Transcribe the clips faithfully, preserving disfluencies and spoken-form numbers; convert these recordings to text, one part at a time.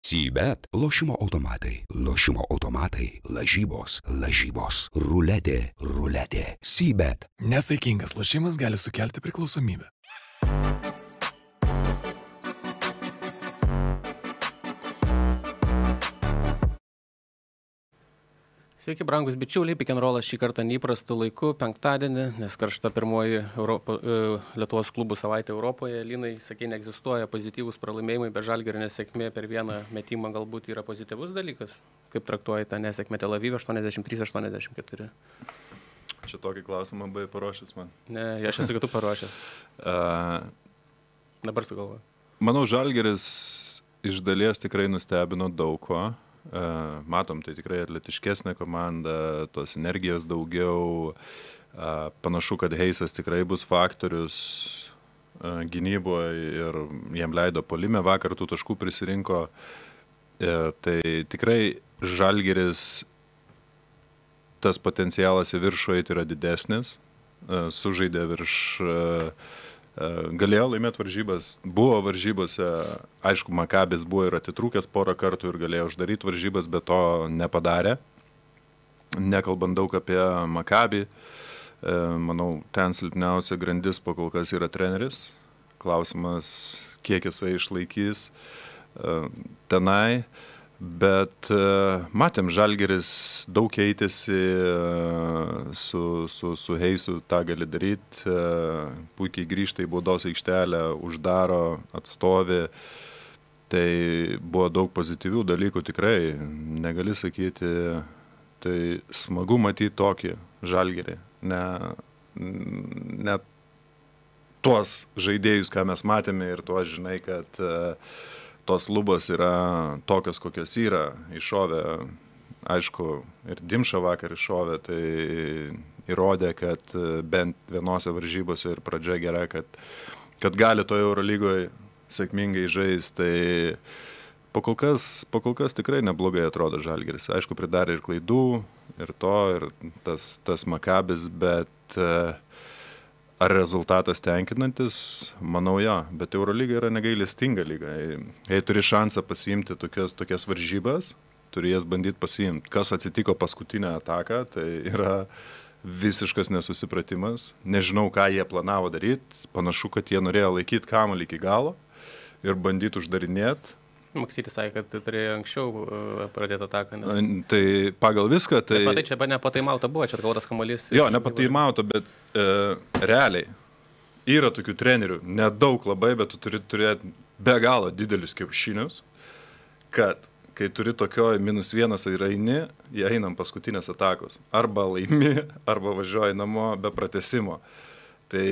Sybet lošimo automatai, lošimo automatai, lažybos, lažybos, ruletė, ruletė. Sybet. Nesaikingas lošimas gali sukelti priklausomybę. Sveiki, brangus bičiuliai, pikenrolas šį kartą neįprastų laiku, penktadienį, nes karšta pirmoji Europo, Lietuvos klubų savaitė Europoje. Linai, sakė, neegzistuoja pozityvūs pralaimėjimai, bet Žalgirio nesėkmė per vieną metimą galbūt yra pozityvus dalykas. Kaip traktuoji tą nesėkmę Tel Avive aštuoniasdešimt trys aštuoniasdešimt keturi? Čia tokį klausimą buvai paruošęs man. Ne, aš esu kitų paruošęs. uh, Dabar sugalvoju. Manau, Žalgiris iš dalies tikrai nustebino daug ko. Uh, matom, tai tikrai atletiškesnė komanda, tos energijos daugiau, uh, panašu, kad Heisas tikrai bus faktorius uh, gynyboje ir jiem leido puolime, vakar tų taškų prisirinko. Uh, tai tikrai Žalgiris, tas potencialas į viršų eiti yra didesnis, uh, sužaidė virš... Uh, Galėjo laimėti varžybas, buvo varžybose, aišku, Makabis buvo ir atitrūkęs porą kartų ir galėjo uždaryti varžybas, bet to nepadarė. Nekalbant daug apie Makabį, manau, ten silpniausia grandis po kol kas yra treneris. Klausimas, kiek jisai išlaikys tenai. Bet uh, matėm, Žalgiris daug keitėsi uh, su, su, su Heisu, tą gali daryti, uh, puikiai grįžta į baudos aikštelę, uždaro, atstovi. Tai buvo daug pozityvių dalykų, tikrai, negali sakyti, tai smagu matyti tokį Žalgirį, ne, ne tuos žaidėjus, ką mes matėme ir tuos, žinai, kad uh, tos lubos yra tokios, kokios yra, iššovė, aišku, ir Dimša vakar iššovė, tai įrodė, kad bent vienose varžybose ir pradžia gera, kad, kad gali toje Eurolygoje sėkmingai žaisti, tai po kol kas, po kol kas tikrai neblogai atrodo Žalgiris. Aišku, pridarė ir klaidų, ir to, ir tas, tas Makabis, bet ar rezultatas tenkinantis? Manau, jo, bet Eurolyga yra negailestinga lyga. Jei turi šansą pasiimti tokias, tokias varžybas, turi jas bandyti pasiimti. Kas atsitiko paskutinę ataką, tai yra visiškas nesusipratimas. Nežinau, ką jie planavo daryti. Panašu, kad jie norėjo laikyti kamuolį iki galo ir bandyti uždarinėti. Maksytis sakė, kad tai turėjo anksčiau pradėti ataką. Nes... Tai pagal viską, tai... Bet matai, čia nepataimauta buvo, čia atgautas kamuolys. Jo, nepataimauta, bet e, realiai yra tokių trenerių, nedaug labai, bet tu turi turėti be galo didelius kiaušinius, kad kai turi tokioj minus vienas ir eini, jie einam paskutinės atakos. Arba laimi, arba važiuoji namo be pratęsimo. Tai...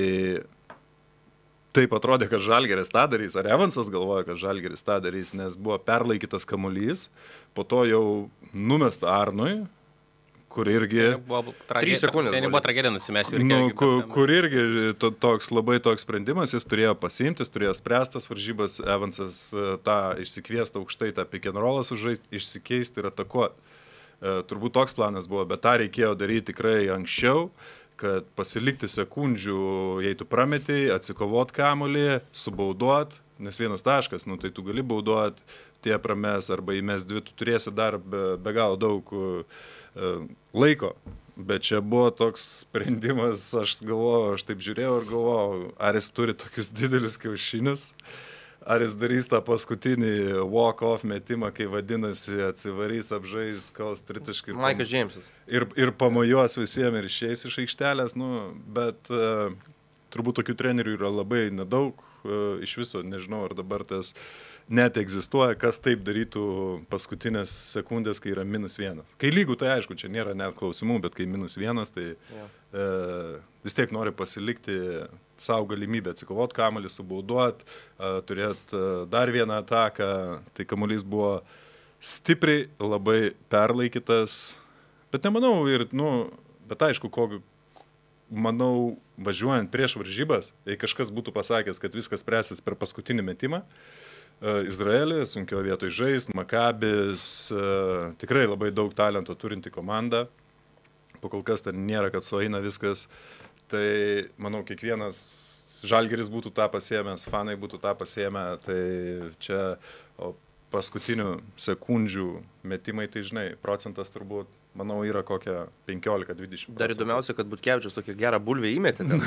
Taip atrodė, kad Žalgiris tą darys, ar Evansas galvoja, kad Žalgiris tą darys, nes buvo perlaikytas kamuolys, po to jau numesta Arnui, kur irgi... trys sekundės. Tai nebuvo tragedija nusimesti. Nu, kur, kur irgi to, toks labai toks sprendimas, jis turėjo pasiimti, jis turėjo spręstas varžybas, Evansas tą išsikviestą aukštai, tą pick and rollą sužaisti, išsikeisti ir atakuoti. E, turbūt toks planas buvo, bet tą reikėjo daryti tikrai anksčiau, kad pasilikti sekundžių, jei tu prametei, atsikovot kamuolį, subauduot, nes vienas taškas, nu tai tu gali bauduot, tie prames arba įmes dvi, tu turėsi dar be, be galo daug uh, laiko. Bet čia buvo toks sprendimas, aš galvojau, aš taip žiūrėjau ir galvojau, ar jis turi tokius didelius kiaušinius, ar jis darys tą paskutinį walk-off metimą, kai vadinasi atsivarys, apžais, kals tritiškai. Maikas Džeimsas. Ir, ir pamojuos visiems ir išeis iš aikštelės, nu, bet uh, turbūt tokių trenerių yra labai nedaug, uh, iš viso nežinau, ar dabar tas net egzistuoja, kas taip darytų paskutinės sekundės, kai yra minus vienas. Kai lygų, tai aišku, čia nėra net klausimų, bet kai minus vienas, tai yeah. uh, vis tiek nori pasilikti savo galimybę atsikovoti kamuolį, subauduoti, uh, turėti uh, dar vieną ataką. Tai kamuolys buvo stipriai labai perlaikytas, bet nemanau ir, nu, bet aišku, ko, manau, važiuojant prieš varžybas, jei kažkas būtų pasakęs, kad viskas spręsis per paskutinį metimą, uh, Izraelį, sunkio vietoj žaist, Makabis, uh, tikrai labai daug talento turinti komanda, po kol kas ten nėra, kad sueina viskas. Tai, manau, kiekvienas Žalgiris būtų tą pasiėmęs, fanai būtų tą pasiėmę, tai čia o paskutinių sekundžių metimai, tai žinai, procentas turbūt, manau, yra kokia penkiolika dvidešimt. Dar įdomiausia, kad Butkevičius tokią gerą bulvę įmetė ten.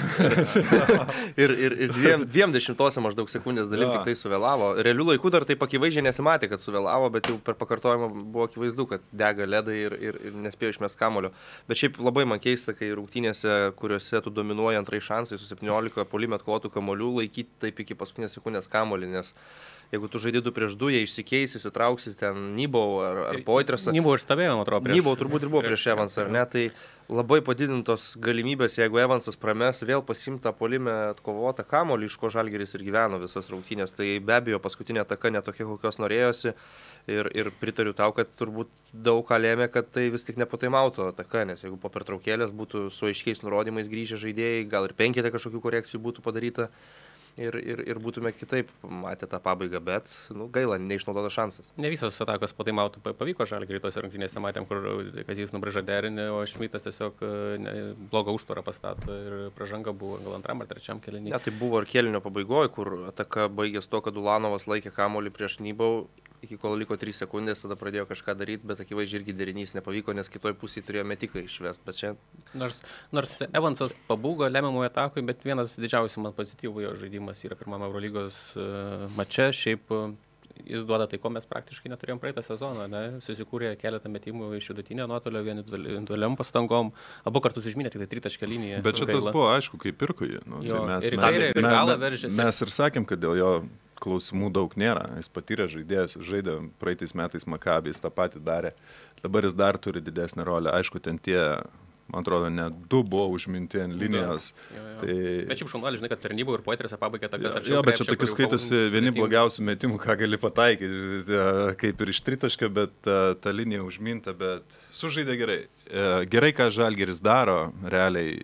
ir ir, ir dviem, dviem dešimtose maždaug sekundės dalim Ja. tik tai suvėlavo. Realių laikų dar taip akivaizdžiai nesimatė, kad suvėlavo, bet jau per pakartojimą buvo akivaizdu, kad dega ledai ir, ir, ir nespėjo išmest kamulio. Bet šiaip labai man keista, kai rungtynėse, kuriuose tu dominuoji antrai šansai su septyniolika puolime atkovotų kamuolių, laikyti taip iki paskutinės sekundės kamulį, nes jeigu tu žaidėtų prieš du, jie išsikeisi, įsitrauksi ten Nybau ar, ar Poitresą. Nybau ir stovėjo, man atrodo, prieš. Nybau turbūt ir buvo prieš Evansą, ar ne? Tai labai padidintos galimybės, jeigu Evansas prames vėl pasimtą puolime atkovotą kamuolį, iš ko Žalgiris ir gyveno visas rungtynės. Tai be abejo paskutinė ataka netokia, kokios norėjosi. Ir, ir pritariu tau, kad turbūt daug ką lėmė, kad tai vis tik nepataimauto ataka, nes jeigu po pertraukėlės būtų su aiškiais nurodymais grįžę žaidėjai, gal ir penketė kažkokių korekcijų būtų padaryta. Ir, ir, ir būtume kitaip matę tą pabaigą, bet nu, gaila, neišnaudotas šansas. Ne visos atakos pataimautų pavyko Žalgiriui tose rungtynėse, matėm, kur Kazys nubrėža derinį, o Šmitas tiesiog ne, blogą užtvarą pastato ir pražanga buvo gal antram ar trečiam kėlinį. Ne, tai buvo ir kėlinio pabaigoje, kur ataka baigės to, kad Ulanovas laikė kamuolį prieš Nybau, iki kol liko trys sekundės, tada pradėjo kažką daryti, bet akivaizdžiai irgi derinys nepavyko, nes kitoj pusėje turėjo metiką išvest. Bet čia... Nors, nors Evansas pabūgo lemiamoje atakui, bet vienas didžiausių man pozityvų jo žaidimas yra pirmame Eurolygos uh, mače. Šiaip uh, jis duoda tai, ko mes praktiškai neturėjom praeitą sezoną. Ne? Susikūrė keletą metimų iš vidutinio nuotolio, vieni individualiom pastangom. Abu kartus užminė tik tai tritaškio liniją. Bet čia tas buvo, aišku, kaip pirko jį. Nu, Jo, tai mes, ir į mes, kairę, ir į me- galą me- veržėsi. mes ir sakėm, kad dėl jo klausimų daug nėra. Jis patyrė žaidėjas, žaidė praeitais metais Maccabi, jis tą patį darė. Dabar jis dar turi didesnę rolę. Aišku, ten tie, man atrodo, net du buvo užminti ant linijos. Jo, jo. Tai... Bet šiaip šaunuolis, žinai, kad per Nybau ir Poitresą pabaigė takas. Jo, bet čia tokius skaitosi vieni blogiausių metimų, ką gali pataikyti, kaip ir iš tritaškio, bet ta, ta linija užminta, bet sužaidė gerai. Gerai, ką Žalgiris daro, realiai,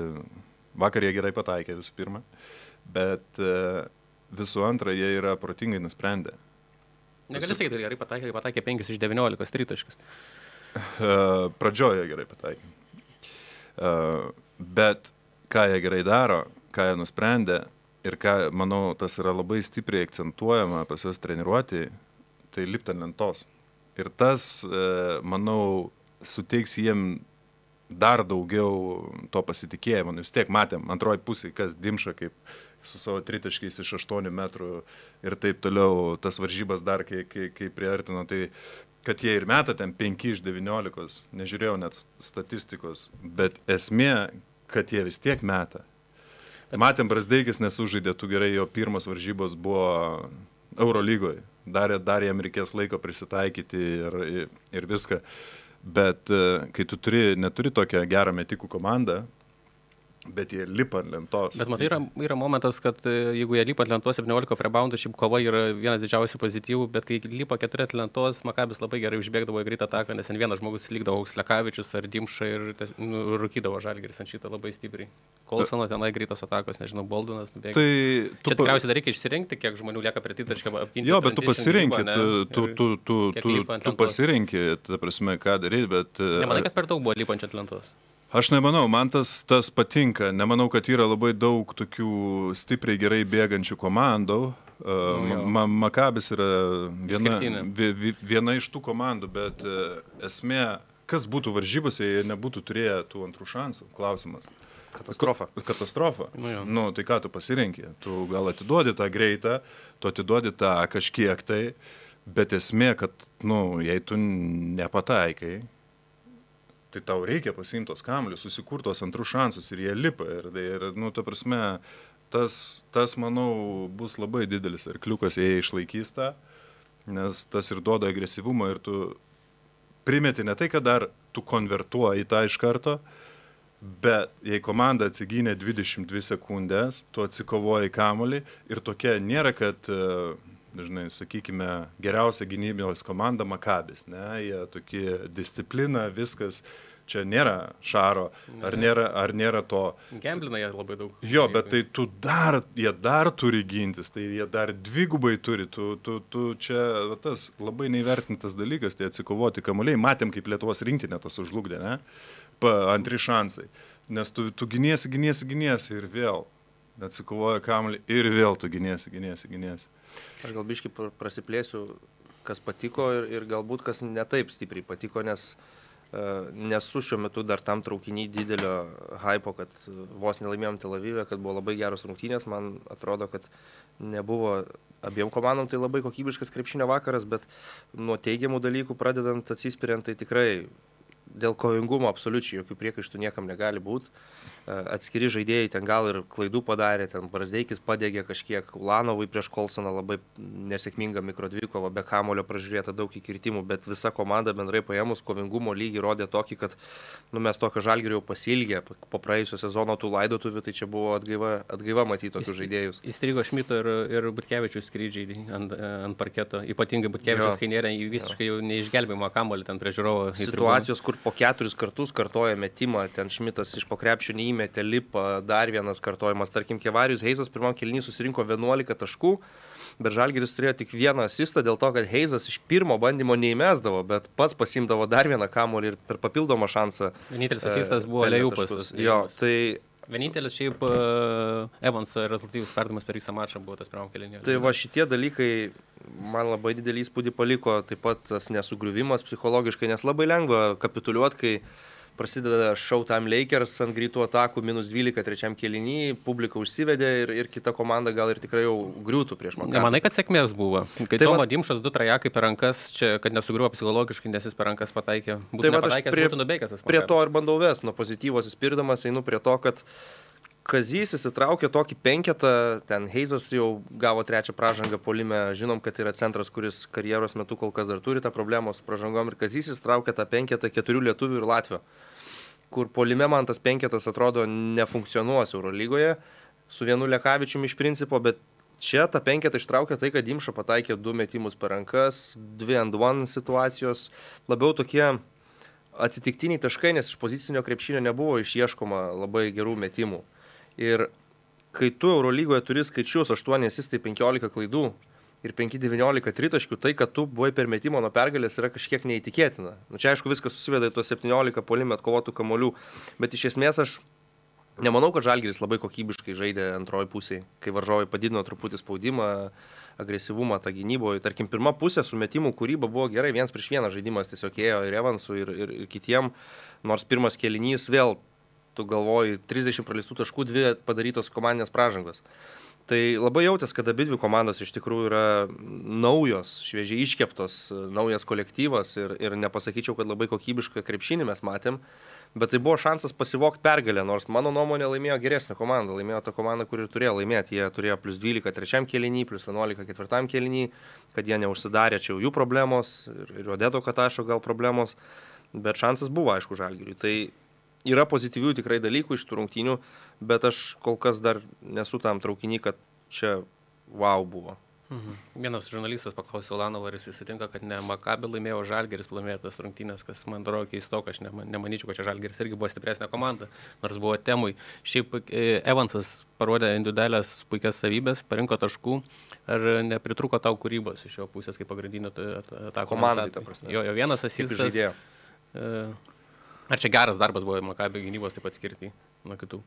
vakar jie gerai pataikė visų pirma, bet visų antra, jie yra protingai nusprendę. Negali sakyti, gerai pataikė, pataikė penki iš devyniolikos tritaškius. Pradžioje gerai pataikė. Bet ką jie gerai daro, ką jie nusprendė ir ką, manau, tas yra labai stipriai akcentuojama pas juos treniruoti, tai lipti ant lentos. Ir tas, manau, suteiks jiem dar daugiau to pasitikėjimo. Vis tiek matėm, antroji pusė, kas Dimša kaip su savo tritaškiais iš aštuonių metrų ir taip toliau, tas varžybas dar, kai, kai, kai priartino, tai kad jie ir meta ten penki iš devyniolikos, nežiūrėjau net statistikos, bet esmė, kad jie vis tiek meta. Matėm, Brazdeikis nesužaidė, tu gerai, jo pirmos varžybos buvo Eurolygoje, dar, dar jam reikės laiko prisitaikyti ir, ir viską, bet kai tu turi, neturi tokią gerą metikų komandą, bet jie lipa ant lentos. Bet matai, yra, yra momentas, kad jeigu jie lipa ant lentos septyniolika reboundų, šiaip kova yra vienas didžiausių pozityvų, bet kai lipa keturi ant lentos, Makabis labai gerai užbėgdavo į greitą ataką, nes ten vienas žmogus likdavo Lekavičius ar Dimša ir ties, nu, rūkydavo Žalgiris ant šitą labai stipriai. Kolsono tenai greitos atakos, nežinau, Boldonas nubėgo. Tai tu čia tikriausiai dar reikia išsirinkti, kiek žmonių lieka prie tritaškio apginti. Jo, bet tu pasirinki, tu, tu, tu, tu, tu, tu pasirinki, ta prasme, ką daryti, bet... Nemanai, kad per daug buvo lipančių ant lentos? Aš nemanau, man tas, tas patinka. Nemanau, kad yra labai daug tokių stipriai gerai bėgančių komandų. Uh, ma, Makabis yra viena, vi, viena iš tų komandų, bet uh, esmė, kas būtų varžybose, jei nebūtų turėję tų antrų šansų, klausimas. Katastrofa. Katastrofa. Nu, jo. nu, tai ką tu pasirinki? Tu gal atiduodi tą greitą, tu atiduodi tą kažkiek tai, bet esmė, kad, nu, jei tu nepataikai, tai tau reikia pasiimti tos kamuolius, susikurtos antrų šansus ir jie lipa. Ir, ir nu, ta prasme, tas, tas, manau, bus labai didelis arkliukas, jei išlaikys tą, nes tas ir duoda agresyvumą ir tu primeti ne tai, kad dar tu konvertuoji tą iš karto, bet jei komanda atsigynė dvidešimt dvi sekundės, tu atsikovoji kamuolį ir tokia nėra, kad... dažnai, sakykime, geriausia gynybos komanda Makabis, ne, jie tokie disciplina, viskas, čia nėra šaro, ar nėra, ar nėra to. Gemblina jie labai daug. Jo, bet tai tu dar, jie dar turi gintis, tai jie dar dvigubai turi, tu, tu, tu čia tas labai neįvertintas dalykas, tai atsikovoti kamuoliai, matėm, kaip Lietuvos rinktinė tas užlugdė, ne, pa, antri šansai, nes tu, tu giniesi, giniesi, giniesi ir vėl atsikovoja kamuolį ir vėl tu giniesi, giniesi, giniesi. Aš gal biškai prasiplėsiu kas patiko ir, ir galbūt kas netaip stipriai patiko, nes uh, nesu šiuo metu dar tam traukiny didelio hypo, kad vos nelaimėjom Tel Avive, kad buvo labai geros rungtynės. Man atrodo, kad nebuvo abiem komandom tai labai kokybiškas krepšinio vakaras, bet nuo teigiamų dalykų pradedant atsispiriant, tai tikrai dėl kovingumo absoliučiai jokių priekaištų niekam negali būti. Atskiri žaidėjai ten gal ir klaidų padarė, ten Brazdeikis padegė kažkiek, Ulanovui prieš Kolsoną labai nesėkminga mikrodvikova, be kamulio pražiūrėta daug įkirtimų, bet visa komanda bendrai paėmus kovingumo lygį rodė tokį, kad nu, mes tokio Žalgirio pasilgė po praėjusio sezono tų laidotuvių, tai čia buvo atgaiva, atgaiva matyti tokius žaidėjus. Įstrigo Šmito ir, ir Butkevičius skrydžiai ant, ant parketo, ypatingai Butkevičius, kai nėra visiškai jau neišgelbėjimo kamulį ten prie žiūrovo. Situacijos, kur po keturis kartus kartoja metimą, ten Šmitas iš po krepšio neįmetė, lipa, dar vienas kartojimas. Tarkim, Kevarijus Heizas pirmam kėliny susirinko vienuolika taškų, bet Žalgiris turėjo tik vieną asistą dėl to, kad Heizas iš pirmo bandymo neįmesdavo, bet pats pasimdavo dar vieną kamuolį ir per papildomą šansą. Vienintelis asistas buvo Lejūpas. Jo, tai... Vienintelis šiaip uh, Evanso rezultatyvus perdavimas per visą mačą buvo tas pirmam kėlinį. Tai va šitie dalykai man labai didelį įspūdį paliko, taip pat tas nesugriuvimas psichologiškai, nes labai lengva kapituliuoti, kai prasideda Showtime Lakers ant greitų atakų, minus dvylika trečiam kėlinį, publika užsivedė ir, ir kita komanda gal ir tikrai jau griūtų prieš Makabį. Nemanai, kad sėkmės buvo? Kai tai Tomo va... Dimšas du trajakai per rankas, čia, kad nesugriuvo psichologiškai, nes jis per rankas pataikė. Būtų tai nepataikęs, prie, būtų nubėgęs. Prie to ir bandau vest, nuo pozityvos įspirdamas, einu prie to, kad Kazys įsitraukė tokį penketą, ten Heizas jau gavo trečią pražangą puolime, žinom, kad yra centras, kuris karjeros metu kol kas dar turi tą problemą su pražangom, ir Kazys įsitraukė tą penketą keturių lietuvių ir Latvio, kur puolime man tas penketas atrodo nefunkcionuos Eurolygoje, su vienu Lekavičiumi iš principo, bet čia tą penketą ištraukė tai, kad Dimša pataikė du metimus per rankas, dvi and one situacijos, labiau tokie atsitiktiniai taškai, nes iš pozicinio krepšinio nebuvo išieškoma labai gerų metimų. Ir kai tu Eurolygoje turi skaičius aštuoni asistai, penkiolika klaidų ir penki devyniolika tritaškių, tai, kad tu buvai per metimą nuo pergalės, yra kažkiek neįtikėtina. Nu, čia aišku viskas susiveda į tuos septyniolika puolime atkovotų kamuolių, bet iš esmės aš nemanau, kad Žalgiris labai kokybiškai žaidė antroji pusėje, kai varžovai padidino truputį spaudimą, agresyvumą tą gynyboje. Tarkim, pirma pusė su metimų kūryba buvo gerai, vienas prieš vieną žaidimas tiesiog ėjo ir Evansų, ir, ir, ir kitiem, nors pirmas kėlinys vėl tu galvoji, trisdešimt praleistų taškų, dvi padarytos komandinės pražangos. Tai labai jautės, kad abi dvi komandos iš tikrųjų yra naujos, šviežiai iškeptos, naujas kolektyvas ir, ir nepasakyčiau, kad labai kokybišką krepšinį mes matėm, bet tai buvo šansas pasivokti pergalę, nors mano nuomonė laimėjo geresnė komanda, laimėjo ta komanda, kuri turėjo laimėti, jie turėjo plus dvylika trečiam kėlinį, plus vienuolika ketvirtam kėlinį, kad jie neužsidarė, čia jau jų problemos ir, ir Odeto Katašo gal problemos, bet šansas buvo aišku Žalgiriui. Tai yra pozityvių tikrai dalykų iš tų rungtynių, bet aš kol kas dar nesu tam traukiny, kad čia wow buvo. Mhm. Vienas žurnalistas paklausė Ulanovo, ar jis sutinka, kad ne Maccabi laimėjo, Žalgiris laimėjo tas rungtynės, kas man atrodo keistoka, aš nemanyčiau, kad čia Žalgiris irgi buvo stipresnė komanda, nors buvo temui. Šiaip Evansas parodė individualias puikias savybės, parinko taškų, ar nepritruko tau kūrybos iš jo pusės kaip pagrindinio tą komandai, ta prasme. Jo, jo vienas asistas. Ar čia geras darbas buvo Maccabi gynybos taip pat skirti nuo kitų?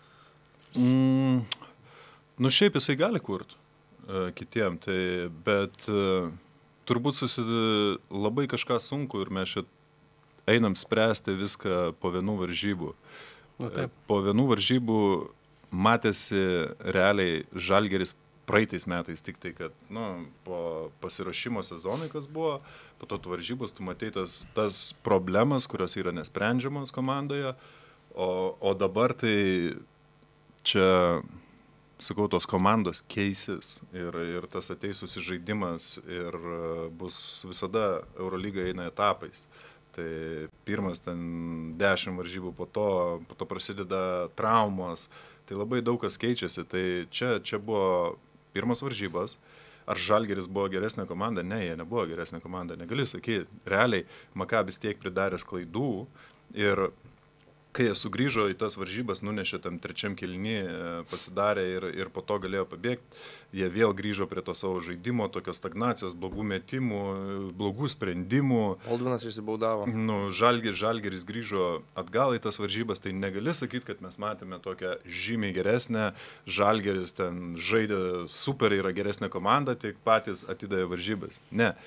Mm, nu šiaip jisai gali kurt uh, kitiem, tai, bet uh, turbūt susi, labai kažką sunku ir mes čia einam spręsti viską po vienų varžybų. Nu, taip. Po vienų varžybų matėsi realiai Žalgiris praeitais metais, tik tai, kad nu, po pasiruošimo sezonui, kas buvo, po to varžybos, tu matei tas, tas problemas, kurios yra nesprendžiamos komandoje, o, o dabar tai čia, sakau, tos komandos keisis ir, ir tas ateis susižaidimas ir bus visada Eurolyga eina etapais. Tai pirmas ten dešimt varžybų, po to, po to prasideda traumos, tai labai daug kas keičiasi. Tai čia, čia buvo pirmas varžybas. Ar Žalgiris buvo geresnė komanda? Ne, jie nebuvo geresnė komanda. Negali sakyti. Realiai Makabis tiek pridaręs klaidų ir kai jie sugrįžo į tas varžybas, nunešė tam trečiam kėlinį, pasidarė ir, ir po to galėjo pabėgti, jie vėl grįžo prie to savo žaidimo, tokios stagnacijos, blogų metimų, blogų sprendimų. Oldvinas išsibaudavo. Nu, Žalgiris, Žalgiris grįžo atgal į tas varžybas, tai negali sakyti, kad mes matėme tokią žymiai geresnę, Žalgiris ten žaidė super, yra geresnė komanda, tik patys atidavė varžybas. Ne.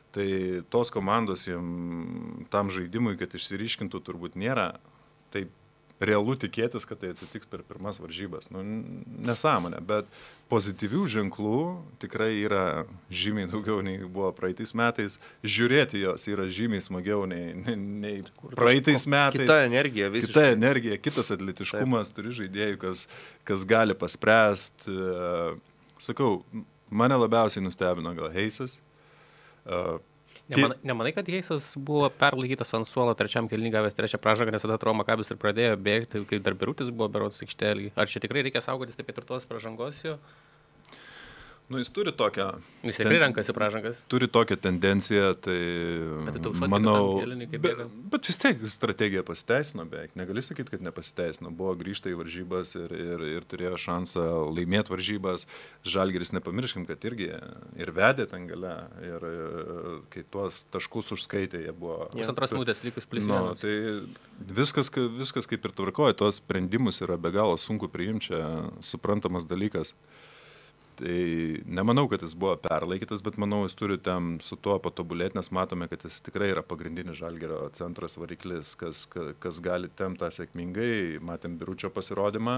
Tai tos komandos jiem tam žaidimui, kad išsiriškintų, turbūt nėra taip realu tikėtis, kad tai atsitiks per pirmas varžybas. Nu, nesąmonė, bet pozityvių ženklų tikrai yra žymiai daugiau nei buvo praeitais metais. Žiūrėti jos yra žymiai smagiau nei, nei praeitais metais. Kita energija visiškai. Kita energija, kitas atletiškumas, turi žaidėjų, kas, kas gali paspręsti. Sakau, mane labiausiai nustebino gal Heisas. Nemanai, nemanai, kad Heisas buvo perlaikytas ant suolo trečiam kėlinį gavęs trečią pražangą, nes tada atrodo Makabis ir pradėjo bėgti, kai dar Birutis buvo berods aikštelį. Ar čia tikrai reikia saugotis taip ketvirtos pražangos jo? Nu, jis turi tokią... Jis tikrai renkasi pražangas. Turi tokią tendenciją, tai... Bet, tai manau, kėlinį, be, bet vis tiek strategija pasiteisino beveik. Negali sakyti, kad nepasiteisino. Buvo grįžta į varžybas ir, ir, ir turėjo šansą laimėti varžybas. Žalgiris, nepamirškim, kad irgi ir vedė ten gale. Ir kai tuos taškus užskaitė, jie buvo... Pusantros minutės likus plius no, vienas. Tai viskas, viskas kaip ir tvarkoja. Tuos sprendimus yra be galo sunku priimti. Čia suprantamas dalykas. Tai nemanau, kad jis buvo perlaikytas, bet manau, jis turi ten su tuo patobulėti, nes matome, kad jis tikrai yra pagrindinis Žalgirio centras variklis, kas, kas, kas gali temptą sėkmingai. Matėm Biručio pasirodymą.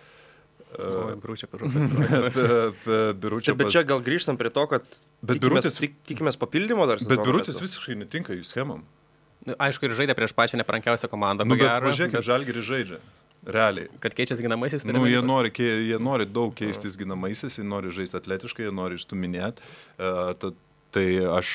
O, Biručio pasirodymą. Biručio bet čia gal grįžtam prie to, kad bet tikimės, Birutis, tik, tikimės papildymo dar. Bet Birutis visiškai netinka jų schemam. Aišku, ir žaidė prieš pačią neprankiausią komandą. Nu, bet pažiūrėk, bet... Žalgiris žaidžia. Realiai. Kad keičiasi ginamaisiais? Nu, jie, nori, jie nori daug keistis ginamaisiais, jie nori žaisti atletiškai, jie nori išstuminėti. Uh, ta, tai aš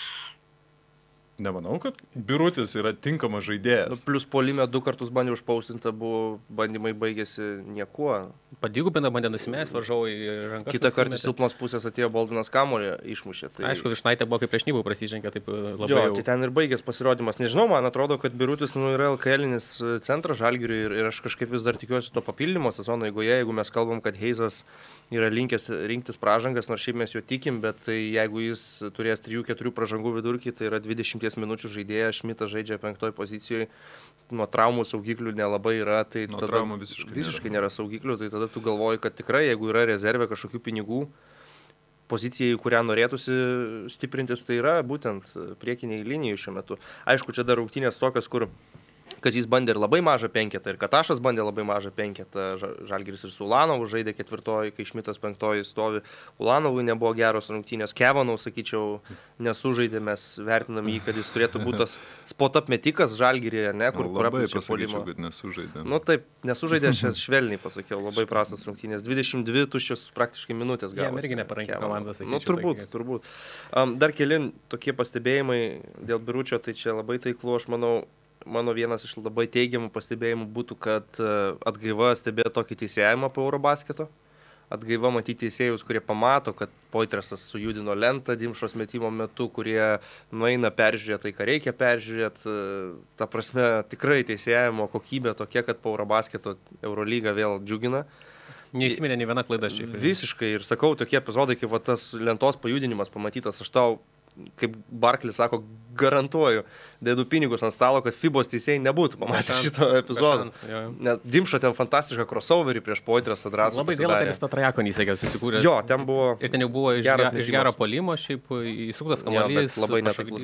nemanau, kad Birutis yra tinkamas žaidėjas. Nu, plus puolime du kartus bandė užpaustinta, buvo bandymai baigėsi niekuo. Padygubina bandė nusimesti, varžovai rankas. Kitą kartą silpnos pusės atėjo Boldinas kamuolį, išmušė. Tai... Aišku, Višnaitė buvo kaip prieš Nybų prasižengė, taip labai jo, jau... tai ten ir baigės pasirodymas. Nežinau, man atrodo, kad Birutis nu, yra L K L-inis centras Žalgiriui ir, ir aš kažkaip vis dar tikiuosi to papildymo sezono eigoje, jeigu mes kalbam, kad Heisas yra linkęs rinktis pražangas, nors šiaip mes jo tikim, bet tai jeigu jis turės trijų keturių pražangų vidurkį, tai yra dvidešimt minučių žaidėjas, Šmitas žaidžia penktoj pozicijoje, nuo traumų saugiklių nelabai yra, tai nuo tada traumų visiškai, visiškai nėra. nėra saugiklių, tai tada tu galvoji, kad tikrai, jeigu yra rezervė kažkokių pinigų, pozicijai, kurią norėtųsi stiprintis, tai yra būtent priekiniai linijai šiuo metu. Aišku, čia dar rungtynės tokios, kur kas jis bandė ir labai mažą penketą, ir Katašas bandė labai mažą penketą, Žalgiris ir su Ulanovu žaidė ketvirtoji, kai Šmitas penktoji stovi. Ulanovui nebuvo geros rungtynės, Kevanau, sakyčiau, nesužaidė, mes vertinam jį, kad jis turėtų būti tas spot-up metikas Žalgiryje, ne, kur prapučia puolimo. Kad nesužaidė. Nu taip, nesužaidė, aš švelniai pasakiau, labai prastas rungtynės, dvidešimt dvi tuščios praktiškai minutės gavosi. Jam irgi neparankė komandas, sakyčiau. Nu turbūt, tai, turbūt. Um, dar keli tokie pastebėjimai dėl Biručio, tai čia labai taiklu, aš manau. Mano vienas iš labai teigiamų pastebėjimų būtų, kad atgaiva stebėjo tokį teisėjimą po Eurobasketo. Atgaiva matyti teisėjus, kurie pamato, kad Poitresas sujudino lentą Dimšos metimo metu, kurie nueina peržiūrėti tai, ką reikia peržiūrėti. Ta prasme, tikrai teisėjimo kokybė tokia, kad po Eurobasketo Eurolyga vėl džiugina. Neįsiminė nei viena klaida šiaip. Visiškai. Ir sakau, tokie epizodai, kaip va, tas lentos pajudinimas pamatytas, aš tau, kaip Barklis sako, garantuoju, dėdu pinigus ant stalo, kad Fibos teisėjai nebūtų pamatę šito epizodo. Nes Dimša ten fantastišką crossoverį prieš Poitresą drąsų. Labai gaila, kad jis tą trajeką neįsėkė susikūrė. Jo, ten buvo. Ir ten jau buvo iš, geras, iš gero puolimo, šiaip įsuktas kamuolys, labai netaiklus.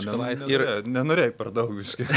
Ir nenorėjai per daug visiškai.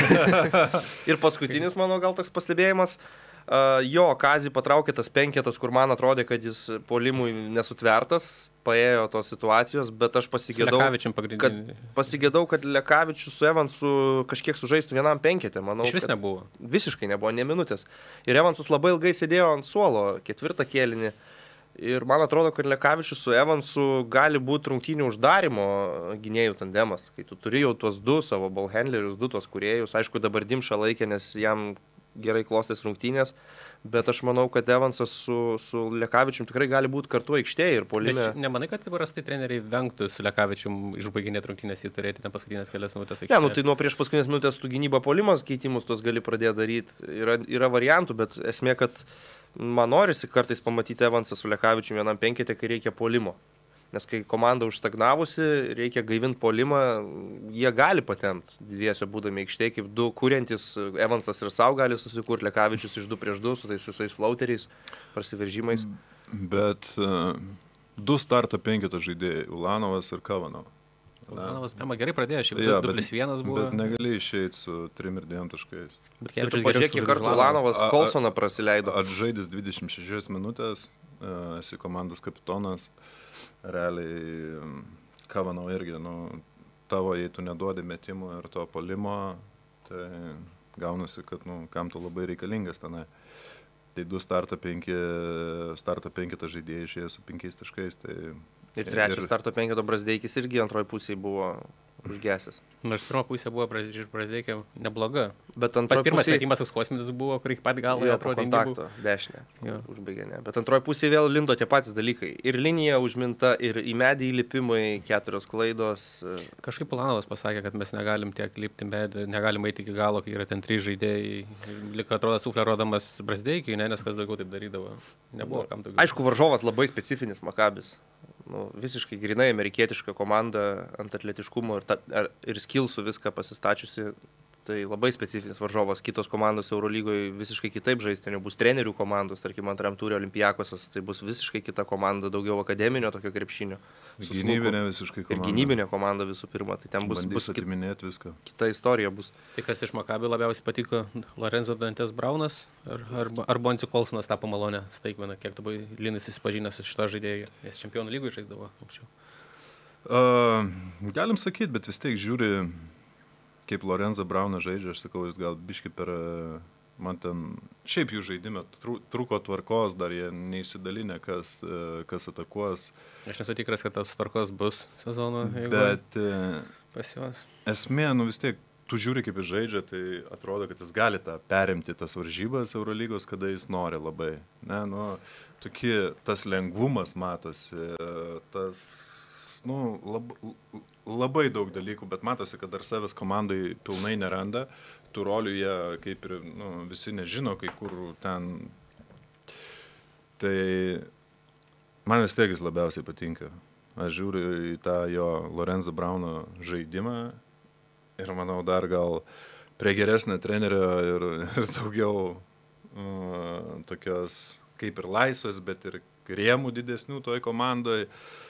Ir paskutinis mano gal toks pastebėjimas. Uh, jo, Kazį patraukė tas penketas, kur man atrodė, kad jis puolimui nesutvertas, paėjo tos situacijos, bet aš pasigėdau, kad, pasigėdau, kad Lekavičius su Evansu kažkiek sužaistų vienam penketė. Manau, iš vis nebuvo. Visiškai nebuvo, ne minutės. Ir Evansas labai ilgai sėdėjo ant suolo, ketvirtą kėlinį. Ir man atrodo, kad Lekavičius su Evansu gali būti rungtynių uždarimo gynėjų tandemas, kai tu turi jau tuos du savo ballhandlerius, du tuos kūrėjus. Aišku, dabar Dimša laikė, nes jam gerai klostės rungtynės, bet aš manau, kad Evansas su, su Lekavičium tikrai gali būti kartu aikštėje ir puolime. Bet nemanai, kad paprastai treneriai vengtų su Lekavičium išbaiginėti rungtynės, jį turėti ten paskutinės kelias minutės aikštėje? Ne, nu tai nuo prieš paskutinės minutės tu gynybą puolimas keitimus tuos gali pradėti daryti. Yra, yra variantų, bet esmė, kad man norisi kartais pamatyti Evansą su Lekavičium vienam penketė, kai reikia puolimo. Nes kai komanda užstagnavusi, reikia gaivinti puolimą, jie gali patemti dviesio būdami aikštėje, kaip du kuriantis Evansas ir savo gali susikurti, Lekavičius iš du prieš du su tais visais flauteriais, prasiveržimais. Bet uh, du starto penketo žaidėjai, Ulanovas ir Kavanau. Ulanovas, pirmą gerai pradėjo, šiaip Jo, du bet- plius vienas buvo. Bet negali išeiti su trim ir dviem taškais. Bet Ir tu Kevičius pažiūrėk, kiek kartų Ulanovas A- a- Kolsoną prasileido. Atžaidęs dvidešimt šešias minutės, e, esi komandos kapitonas, realiai, m, ką manau irgi, nu, tavo, jei tu neduodi metimų ir to polimo, tai gaunasi, kad, nu, kam tu labai reikalingas tenai. Tai du starto penki, starto penkito žaidėjai išėjo su penkiais taškais, tai... Ir trečias ir- starto penketo Brazdeikis irgi antroji pusėje buvo užgesęs. Nors pirma pusė buvo Braz- iš Brazdeikio nebloga. Bet Pas antroji pirmas pusėje... metimas toks kosminis buvo, kur iki pat galo Jo, po atrodė kontakto, dešinę. Jo. Užbaigė, ne. Bet antroji pusėje vėl lindo tie patys dalykai. Ir linija užminta, ir į medį įlipimai, keturios klaidos. Kažkaip Ulanovas pasakė, kad mes negalim tiek lipti medį, negalim eiti iki galo, kai yra ten trys žaidėjai. Lik atrodo sufleruodamas Brazdeikiui, ne, nes kas daugiau taip darydavo. Nebuvo kam daugiau. Aišku, varžovas labai specifinis Makabis. Nu, visiškai grinai amerikietiška komanda ant atletiškumo ir, ta, ar- ir skilsų viską pasistačiusi. Tai labai specifinis varžovas. Kitos komandos Eurolygoje visiškai kitaip žais. Ten jau bus trenerių komandos, tarkim, antram turė Olimpiakosas, tai bus visiškai kita komanda, daugiau akademinio tokio krepšinio. su Gynybinė smuku. visiškai Ir komanda. gynybinė komanda visų pirma. Tai ten bus, Bandys bus kit, atiminėti viską. kita istorija. Bus. Tai kas iš Makabi labiausiai patiko, Lorenzo Dantes Braunas ar, ar, ar Bonsi Kolsonas tapo malonę staigmeną, kiek tu buvai Linas susipažinęs su šito žaidėjų, nes čempionų lygoje žaisdavo anksčiau. Uh, galim sakyti, bet vis tiek žiūri, kaip Lorenzo Braunas žaidžia, aš sakau, jis gal biški per, uh, man ten, šiaip jų žaidime tru, trūko tvarkos, dar jie neįsidalinę, kas, uh, kas atakuos, Aš nesu tikras, kad tos tvarkos bus sezono, jeigu bet uh, pas juos. esmė, nu vis tiek, tu žiūri, kaip jis žaidžia, tai atrodo, kad jis gali tą perimti tas varžybas Eurolygos, kada jis nori labai. Ne, nu, tokie, tas lengvumas matosi, tas, nu, lab, labai daug dalykų, bet matosi, kad dar savęs komandai pilnai neranda. Tų rolių jie kaip ir, nu, visi nežino, kai kur ten. Tai man vis tiek jis labiausiai patinka. Aš žiūriu į tą jo Lorenzo Brauno žaidimą ir manau dar gal prie geresnio trenerio ir, ir daugiau uh, tokios kaip ir laisvės, bet ir rėmų didesnių toj komandoj.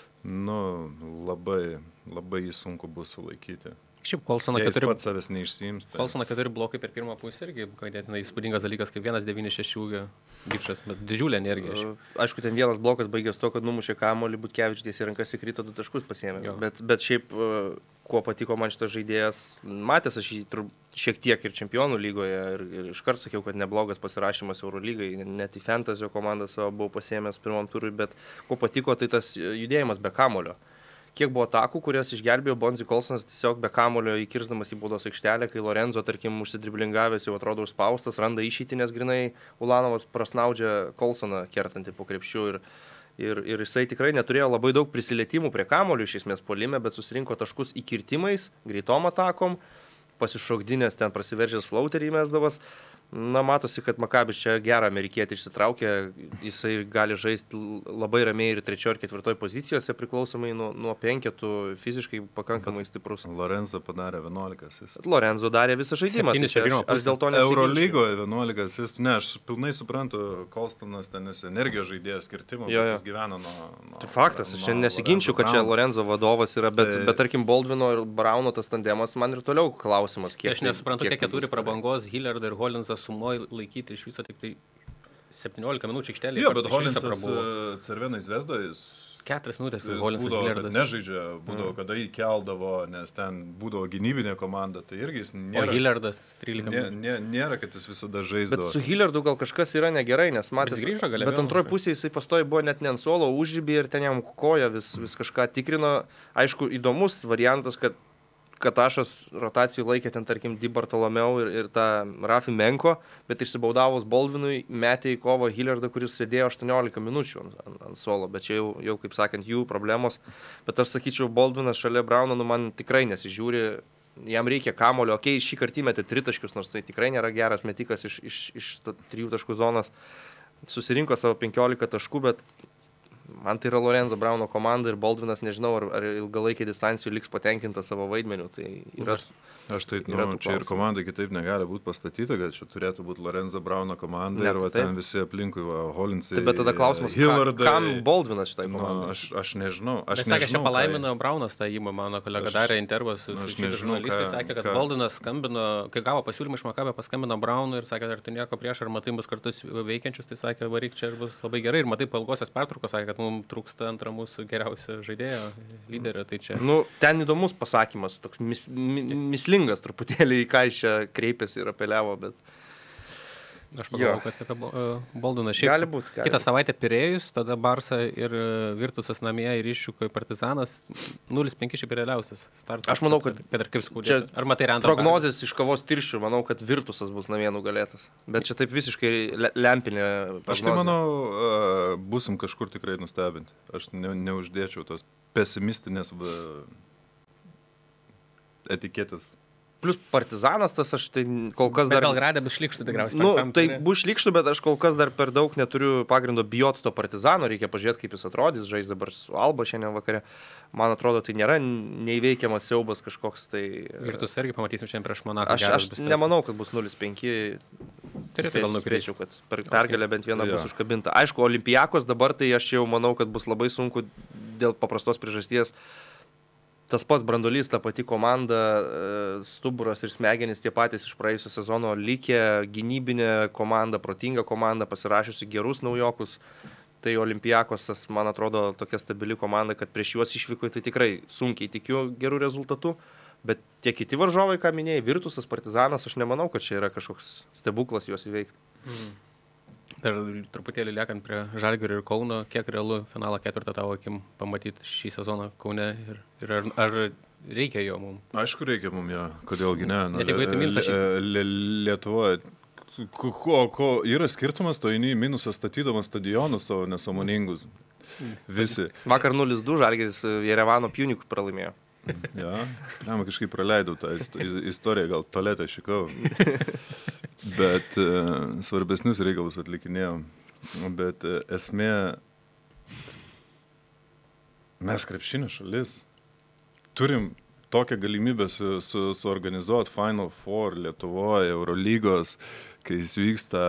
Nu, labai, labai jį sunku bus sulaikyti. Šiaip Kolsono Jei jis keturi, pats savęs neišsiims. Tai... Kolsono keturi blokai per pirmą pusę irgi, ganėtinai įspūdingas dalykas, kaip vienas devyni šeši ūgio bičas, bet didžiulė energija. šiaip. Aišku, ten vienas blokas baigęs to, kad numušė kamuolį, Butkevičius tiesiai rankas įkrito, du taškus pasiėmė. Jo. Bet, bet šiaip, e, kuo patiko man šitas žaidėjas, matęs aš jį tur- šiek tiek ir čempionų lygoje ir, ir iškart sakiau, kad neblogas pasirašymas Eurolygai, net į Fantasio komandą savo buvau pasiėmęs pirmam turui, bet kuo patiko, tai tas judėjimas be kamulio. Kiek buvo atakų, kurias išgelbėjo Bonzi Kolsonas tiesiog be kamulio įkirsdamas į baudos aikštelę, kai Lorenzo, tarkim, užsidriblingavęs jau atrodo užspaustas, randa išeitį, nes grinai Ulanovas prasnaudžia Kolsoną kertantį po krepšiu ir, ir, ir jisai tikrai neturėjo labai daug prisilietimų prie kamulio iš esmės puolime, bet susirinko taškus įkirtimais, greitom atakom, pasišokdinės ten prasiveržęs flauterį įmesdavas. Na, matosi, kad Makabis čia gerą amerikietį išsitraukė, jisai gali žaisti labai ramiai ir trečioje ir ketvirtoje pozicijose, priklausomai nuo, nuo penketų, fiziškai pakankamai stiprus. Lorenzo padarė vienuolika asistų. Lorenzo darė visą žaidimą. Septynis tai čia per pirmą aš, aš pusę. dėl to nesiginčiu. Eurolygoje vienuolika asistų. Ne, aš pilnai suprantu, Kolstonas ten esi energijos žaidėjas skirtimo, Jo, bet jo. jis gyvena nuo... nuo Tai faktas, aš nuo čia nesiginčiu, kad čia Brauno. Lorenzo vadovas yra, bet, Tai- bet tarkim, Baldvino ir Brauno tas tandemas man ir toliau klausimas, kiek... Aš nesuprantu, kiek jie tai turi bus. prabangos, Hillardą ir Hollinsą sumoj laikyti iš viso tik tai septyniolika minučių aikštelėje. Jo, bet Hollinsas Cervenai Zvezda, jis, Keturias minutės jis Hollinsas būdavo, kad Hillardas. nežaidžia, būdavo, Mm. kada jį keldavo, nes ten būdavo gynybinė komanda, tai irgi jis O nėra, Hillardas trylika nė, minučių. nė, nėra kad jis visada Bet žaisdavo. su Hillardu gal kažkas yra negerai, nes matęs... jis grįžo gale Bet vėl, antroje tai. pusėje jisai pastoji buvo net ne ant suolo, o užribį ir ten jam koja vis, vis kažką tikrino. Aišku, įdomus variantas, kad Katašas rotacijų laikė ten, tarkim, Di Bartolomeu ir, ir tą Rafi Menko, bet išsibaudavus Baldvinui metė į kovą Hillardą, kuris sėdėjo aštuoniolika minučių ant, ant, ant suolo, bet čia jau, jau, kaip sakant, jų problemos. Bet aš sakyčiau, Baldvinas šalia Brauno, nu man tikrai nesižiūri. Jam reikia kamulio, okei, okay, šį kartą metė tritaškius, nors tai tikrai nėra geras metikas iš, iš, iš to trijų taškų zonos. Susirinko savo penkiolika taškų, bet Man tai yra Lorenzo Brauno komanda ir Baldvinas, nežinau, ar, ar ilgalaikį distancijų liks patenkinta savo vaidmeniu. Tai yra, aš tai, nu, yra čia ir komanda kitaip negali būti pastatyta, kad čia turėtų būti Lorenzo Brauno komanda Ne, ir va, taip. ten visi aplinkui, va, Holinsai. tai, bet tada klausimas, ka, Hillardai. kam Baldvinas šitai Nu, komandai? aš, aš nežinau. Aš Bet sakė, čia nežinau, ką- palaimino Braunas tą įmą, mano kolega Aš- darė intervą su aš su nežinau, žurnalistais, ką- sakė, kad ką- Boldinas skambino, kai gavo pasiūlymą iš Makabio, paskambino Braunui ir sakė, ar tu nieko prieš, ar matai mus kartu veikiančius, tai sakė, varyk čia ir bus labai gerai. Ir matai, po ilgosios pertraukos sakė, kad mums trūksta antrą mūsų geriausio žaidėjo, lyderio, tai čia... Nu, ten įdomus pasakymas, toks mis, mi, mislingas truputėlį, į ką jis čia kreipėsi ir apeliavo, bet Aš pagalvoju, Jo. kad apie Bo- e, Boldiną šiaip. gali būti. Kitą savaitę Pirėjus, tada Barsa ir e, Virtusas namie ir iššūko Partizanas. nulis penki šiaip ir realiausias startas. Aš manau, kad kad ir kaip skaudėtų. čia Ar matai Rentą? Prognozės iš kavos tirščių, manau, kad Virtusas bus namie nugalėtas. Bet čia taip visiškai le- lempinė. Aš tai prognozė. manau, uh, busim kažkur tikrai nustebinti. Aš ne, neuždėčiau tos pesimistinės va, etiketės. Plus Partizanas, tas aš tai kol kas Bet dar... Belgrade bus šlikštų tikriausiai. Nu, penktam tai ture. bus šlikštų, bet aš kol kas dar per daug neturiu pagrindo bijoti to Partizano, reikia pažiūrėti, kaip jis atrodys, žais dabar su Alba šiandien vakare. Man atrodo, tai nėra neįveikiamas siaubas kažkoks, tai... Virtus irgi pamatysim šiandien prieš Monaką. Aš, geras aš bus testas. nemanau, kad bus nulis penki. Turėtų gal nukreipti. Spėčiau, kad per pergalę bent viena Jo. bus užkabinta. Aišku, Olimpijakos dabar tai aš jau manau, kad bus labai sunku dėl paprastos priežasties. Tas pats brandolys, ta pati komanda, e, stuburas ir smegenys tie patys iš praėjusio sezono likę, gynybinė komanda, protinga komanda, pasirašiusi gerus naujokus. Tai Olimpijakosas, man atrodo, tokia stabili komanda, kad prieš juos išvyko, tai tikrai sunkiai tikiu gerų rezultatų. Bet tie kiti varžovai, ką minėjai, Virtusas, Partizanas, aš nemanau, kad čia yra kažkoks stebuklas juos įveikti. Ir truputėlį liekant prie Žalgirio ir Kauno, kiek realu finalą ketvirtą tavo akim pamatyti šį sezoną Kaune ir, ir ar, ar reikia jo mums? Aišku, reikia mums jo, kodėlgi ne. Net jeigu eitų minusą šiaip. Lie- Lietuvoje. Ko, ko, ko yra skirtumas, to eini į minusą statydamas stadionus savo nesąmoningus. Visi. Vakar nulis du Žalgiris Jerevano Pjunikų pralaimėjo. Ja, man kažkaip praleidau tą ist- istoriją, gal tualetę šikau. Bet uh, svarbesnius reikalus atlikinėjau. Bet uh, esmė, mes krepšinio šalis. Turim tokią galimybę su, su, suorganizuoti Final Four Lietuvoje, Eurolygos, kai jis vyksta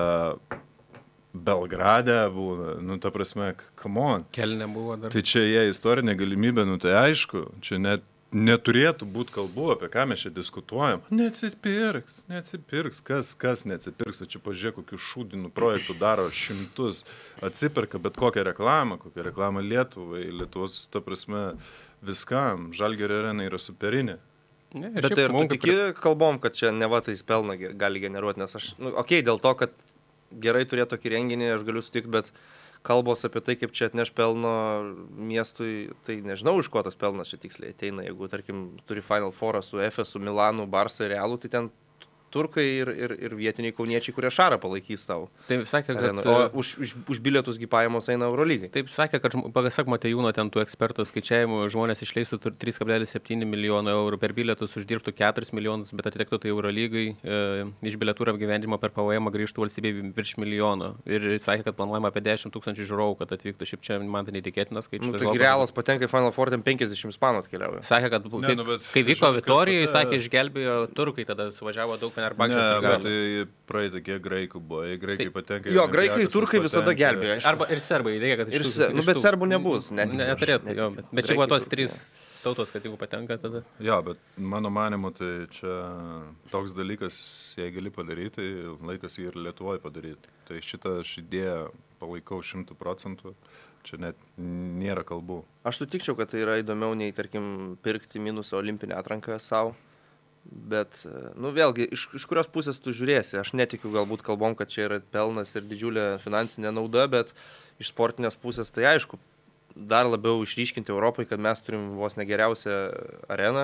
Belgrade būna, nu ta prasme, come on. Kelne buvo dar. Tai čia jie istorinė galimybė, nu tai aišku, čia net neturėtų būti kalbų, apie ką mes čia diskutuojam. Neatsipirks, neatsipirks, kas, kas neatsipirks, o čia pažiūrėk, kokių šūdinų projektų daro šimtus, atsiperka bet kokią reklamą, kokią reklamą Lietuvai, Lietuvos, ta prasme, viskam, Žalgirio arena yra superinė. Ne, Bet šiaip tai ir tu mum kaip tiki kalbom, kad čia ne va tai pelną ge- gali generuoti, nes aš, nu, okei, okay, dėl to, kad gerai turėti tokį renginį, aš galiu sutikti, bet kalbos apie tai, kaip čia atneš pelno miestui, tai nežinau, iš ko tas pelnas čia tiksliai ateina. Jeigu, tarkim, turi Final Fourą su Efesu, Milanu, Barsa ir Realu, tai ten turkai ir, ir, ir vietiniai kauniečiai, kurie šarą palaikys tau. Tai sakė, kad... areną. O už, už, už bilietusgi pajamos eina Eurolygai. Taip sakė, kad žm- pasak Matejūno ten tų ekspertų skaičiavimų žmonės išleistų tur- trys kablelis septyni milijono eurų per bilietus, uždirbtų keturis milijonus, bet atitektų tai Eurolygai, e, iš bilietų ir apgyvendimo per P V M grįžtų valstybei virš milijono. Ir sakė, kad planuojama apie dešimt tūkstančių žiūrovų, kad atvyktų. Šiaip čia man tai neįtikėtinas skaičius. Nu, tai tai žinau, Realas patenka į Final Four, ten penkiasdešimt ispanų atkeliauja. Sakė, kad bu- Ne, kai, nu, bet kai vyko žinok, kas Vitorijoje, tada- sakė, išgelbėjo turkai, tada suvažiavo daug Ne, Fenerbahčės ir bet gal. tai praeitą kiek graikų buvo, jei graikai Tai- patenka. į Jo, graikai, Olimpiakosas turkai visada patenka- gelbėjo, aišku. Arba ir serbai, reikia, kad Ir iš tų- se- nu, iš bet tų- serbų nebus, netikiu aš, Neturėtų, jo, netikiu. bet, bet čia buvo Graikai, tos turkai. trys tautos, kad jeigu patenka, tada... Jo, bet mano manimu, tai čia toks dalykas, jei gali padaryti, tai laikas jį ir Lietuvoje padaryti. Tai šitą aš idėją palaikau šimtų procentų, čia net nėra kalbų. Aš sutikčiau, kad tai yra įdomiau nei, tarkim, pirkti minusą olimpinę atranką savo. Bet, nu vėlgi, iš, iš kurios pusės tu žiūrėsi. Aš netikiu galbūt kalbom, kad čia yra pelnas ir didžiulė finansinė nauda, bet iš sportinės pusės tai aišku, dar labiau išryškinti Europai, kad mes turim vos negeriausią areną,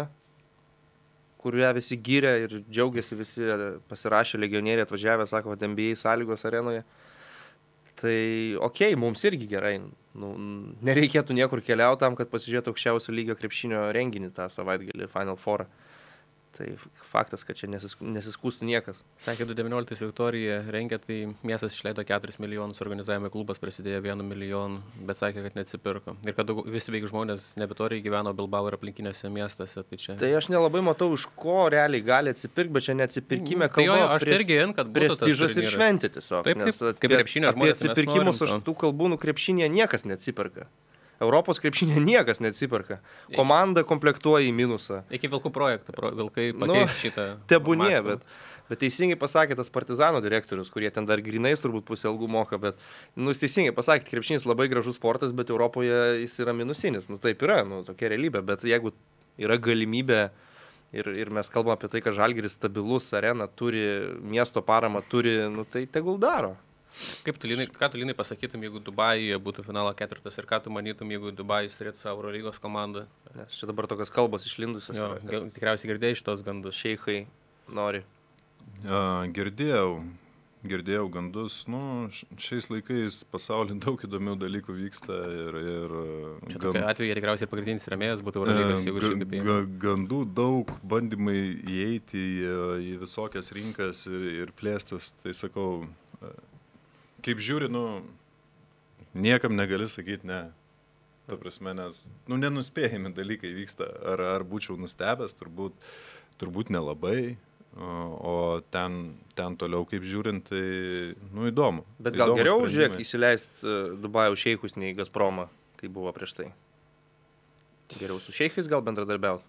kurią visi gyrė ir džiaugiasi, visi pasirašė legionieriai atvažiavę, sako, kad N B A sąlygos arenoje. Tai okei, okay, mums irgi gerai. Nu, nereikėtų niekur keliauti tam, kad pasižiūrėtų aukščiausio lygio krepšinio renginį tą savaitgalį Final Four. Tai faktas, kad čia nesis, nesiskūstų niekas. Sakė, du tūkstančiai devynioliktais Viktorija rengė, tai miestas išleido keturis milijonus, organizavimo klubas prasidėjo vienu milijonu, bet sakė, kad neatsipirko. Ir kad daug, visi veik žmonės ne Viktorija gyveno Bilbao ir aplinkinėse miestuose. Tai, čia... tai aš nelabai matau, iš ko realiai gali atsipirkti, bet čia neatsipirkime kalba. Tai jo, aš pres, irgi, kad prestižas ir šventė tiesiog. Taip, nes taip, kaip krepšinio žmonės. Apie atsipirkimus aš tų kalbų, nu krepšinėje niekas neatsiperka. Europos krepšinė niekas neatsiperka. Komanda komplektuoja į minusą. Iki Vilkų projektų, pro, Vilkai pakeis nu, šitą. Tebūnie, bet, bet teisingai pasakė tas Partizano direktorius, kurie ten dar grinais turbūt pusę algų moka, bet, nu, jis teisingai pasakė, krepšinis labai gražus sportas, bet Europoje jis yra minusinis. Nu, taip yra, nu, tokia realybė, bet jeigu yra galimybė ir, ir mes kalbame apie tai, kad Žalgiris stabilus, arena turi, miesto paramą turi, nu, tai tegul daro. Kaip tu, Linai, ką tu, Linai, pasakytum, jeigu Dubajuje būtų finalo ketvirtas ir ką tu manytum, jeigu Dubajus turėtų savo Eurolygos komandą? Nes čia dabar tokios kalbos išlindusios. Jo, yra, kad... Tikriausiai girdėjai šitos gandus. Šeichai nori. Ja, girdėjau, girdėjau gandus. Nu, šiais laikais pasaulyje daug įdomių dalykų vyksta ir... ir čia gan... tokia atveju tikriausiai pagrindinis rėmėjas būtų Eurolygos, jeigu šiandien taip įėjo. Gandų daug, bandymai įeiti į, į visokias rinkas ir, ir plėstis, tai sakau... Kaip žiūri, nu, niekam negali sakyti ne. Ta prasme, nes, nu, nenuspėjami dalykai vyksta. Ar, ar būčiau nustebęs, turbūt, turbūt nelabai. O, o ten, ten toliau, kaip žiūrint, tai, nu, įdomu. Bet gal Įdomus geriau, sprendimai. žiūrėk, įsileist Dubajaus šeichus nei Gazpromą, kaip buvo prieš tai. Geriau su šeichais gal bendradarbiauti?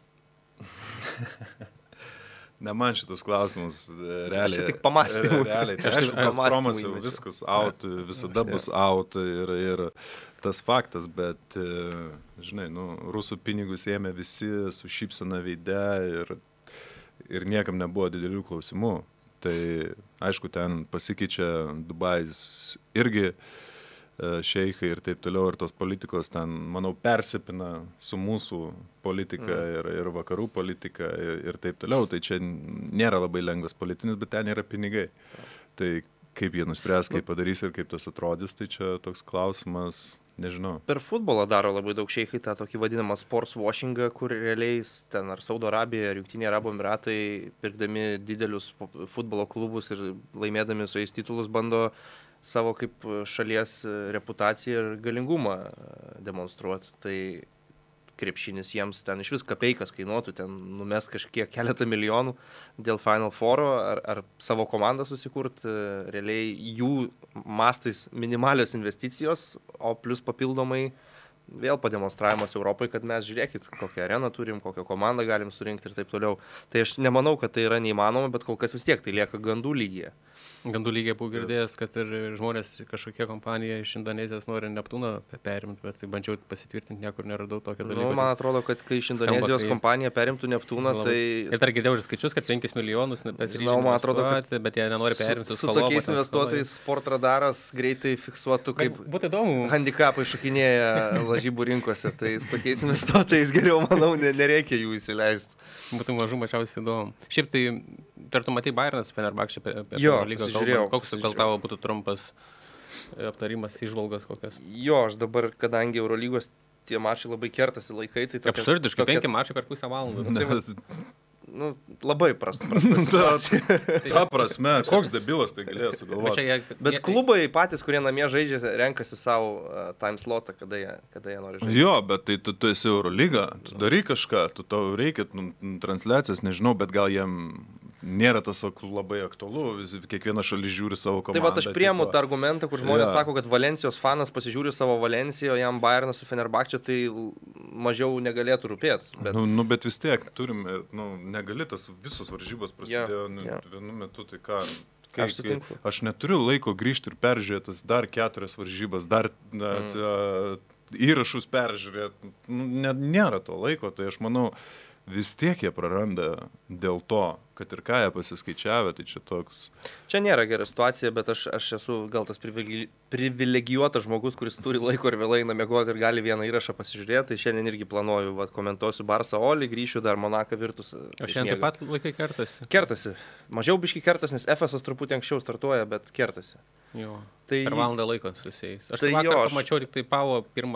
Ne man šitus klausimus realiai. Aš tik pamąstymų. Realiai. Tai aišku, Gazpromas jau viskas out, visada bus out ir, ir tas faktas, bet, žinai, nu, rusų pinigus ėmė visi su šypsena veide ir, ir niekam nebuvo didelių klausimų. Tai aišku, ten pasikeičia Dubajus irgi šeikai ir taip toliau, ir tos politikos ten, manau, persipina su mūsų politika mm. ir, ir vakarų politika ir, ir taip toliau. Tai čia nėra labai lengvas politinis, bet ten yra pinigai. Tai kaip jie nuspręs, kaip padarys ir kaip tas atrodys, tai čia toks klausimas, nežinau. Per futbolą daro labai daug šeikai tą tokį vadinamą sports washingą, kur realiai ten ar Saudo Arabija, ar Jungtiniai Arabų Emiratai, pirkdami didelius futbolo klubus ir laimėdami su jais titulus, bando savo kaip šalies reputaciją ir galingumą demonstruoti. Tai krepšinis jiems ten iš vis kapeikas kainuotų, ten numest kažkiek keletą milijonų dėl Final Fouro ar, ar savo komandą susikurti, realiai jų mastais minimalios investicijos, o plus papildomai vėl pademonstravimas Europai, kad mes žiūrėkit, kokią areną turim, kokią komandą galim surinkti ir taip toliau. Tai aš nemanau, kad tai yra neįmanoma, bet kol kas vis tiek tai lieka gandų lygyje. Gandų lygiai buvau girdėjęs, kad ir žmonės, kažkokia kompanija iš Indonezijos nori Neptūną perimti, bet tai bandžiau pasitvirtinti, niekur neradau tokio dalyko. Nu, man atrodo, kad kai iš Indonezijos skamba, kompanija perimtų Neptūną, labai. Tai... Ir dar girdėjau ir skaičius, kad penkis milijonus Žinau, man atrodo, kad... bet jie nenori perimti. Su, su tokiais investuotojais Sportradaras greitai fiksuotų, kaip būtų įdomu. Handikapai šokinėja lažybų rinkose, tai su tokiais investuotojais geriau, manau, nereikia jų įsileisti. Būtų mažų mažiausiai įdomu. Šiaip tai, tartum matai Bayernas, Fenerbahčė apie Eurolygą. Žiūrėjau, koks gal tavo būtų trumpas aptarimas, įžvalgas kokias? Jo, aš dabar, kadangi Eurolygos tie mačai labai kertasi laikai, tai tokia... Absurdiškai, tokia... penki mačai per pusę valandos. Tai va, nu, labai prasta, prasta situacija. Ta prasme, koks debilas tai galėjo sugalvoti. Jie... Bet klubai patys, kurie namie žaidžia, renkasi savo uh, time slotą, kada jie, kada jie nori žaisti. Jo, bet tai tu, tu esi Eurolyga, tu darai kažką, tu tau reikia nu, transliacijas, nežinau, bet gal jiem nėra tas labai aktualu, kiekviena šalis žiūri savo komandą. Tai va, aš priemu tipo... tą argumentą, kur žmonės ja. sako, kad Valencijos fanas pasižiūri savo Valenciją, o jam Bayernas su Fenerbahčė tai mažiau negalėtų rūpėti. Bet... Nu, nu, bet vis tiek turime, nu, negali tas visos varžybos prasidėjo ja, nu, ja. vienu metu, tai ką... Kai, aš sutinku. Aš neturiu laiko grįžti ir peržiūrėtas dar keturias varžybas, dar na, mm. įrašus peržiūrėti. Nu, ne, nėra to laiko, tai aš manau, vis tiek jie praranda dėl to, kad ir ką jie pasiskaičiavę, tai čia toks... Čia nėra gera situacija, bet aš, aš esu gal tas privilegijuotas žmogus, kuris turi laiko ir vėlai eina miegoti ir gali vieną įrašą pasižiūrėti. Tai šiandien irgi planuoju, va, komentuosiu Barsą Olį, grįšiu dar Monaką Virtus. O šiandien taip pat laikai kertasi? Kertasi. Mažiau biški kertasi, nes Efesas truputį anksčiau startuoja, bet kertasi. Jo. Tai... Per valandą laiko susijęs. Aš tai vakar jo, aš... pamačiau tik tai Pavo pirmą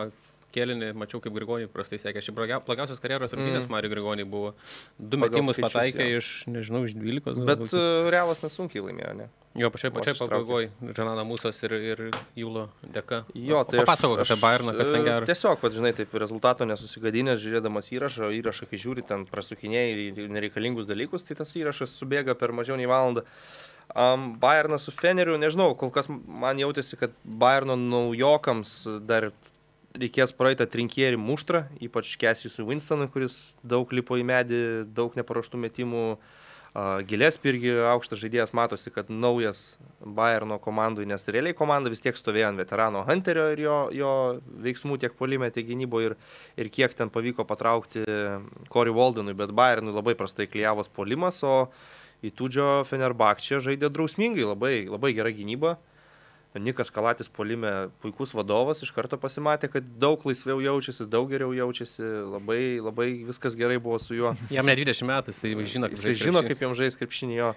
kėlinį, mačiau, kaip Grigonį prastai sekė. Ši blogiausias karjeros rungtynės mm. Mario Grigonį buvo. Du Pagal metimus skaičius, pataikė jo. iš, nežinau, iš dvylikos. Bet uh, Realas nesunkiai laimėjo, ne? Jo, pačiai, pačiai Aš pabaigoj, Žanana Musas ir, ir Jūlo dėka. Jo, tai papasakok apie Bayerną, kas ten gero. Tiesiog, kad, žinai, taip rezultato nesusigadinęs, žiūrėdamas įrašą, įrašą, kai žiūri, ten prasukinėjai nereikalingus dalykus, tai tas įrašas subėga per mažiau nei valandą. Um, Bayernas su Feneriu, nežinau, kol kas man jautėsi, kad Bayerno naujokams dar reikės praeitą trinkierį muštrą, ypač Kesijusui Winstonui, kuris daug lipo į medį, daug neparuoštų metimų. Uh, Gillespie irgi aukštas žaidėjas, matosi, kad naujas Bayerno komandui, nes realiai komanda vis tiek stovėjo ant veterano Hunterio ir jo, jo veiksmų tiek puolime, tiek gynyboje ir, ir kiek ten pavyko patraukti Corey Waldenui, bet Bayernui labai prastai klijavos puolimas, o Įtūdžio Fenerbahčė žaidė drausmingai, labai, labai gera gynyba. Nikas Kalatis puolime puikus vadovas, iš karto pasimatė, kad daug laisviau jaučiasi, daug geriau jaučiasi, labai, labai viskas gerai buvo su juo. Jam ne dvidešimt metų, jis žino, kaip jis žino, kaip jam žais krepšinį jo.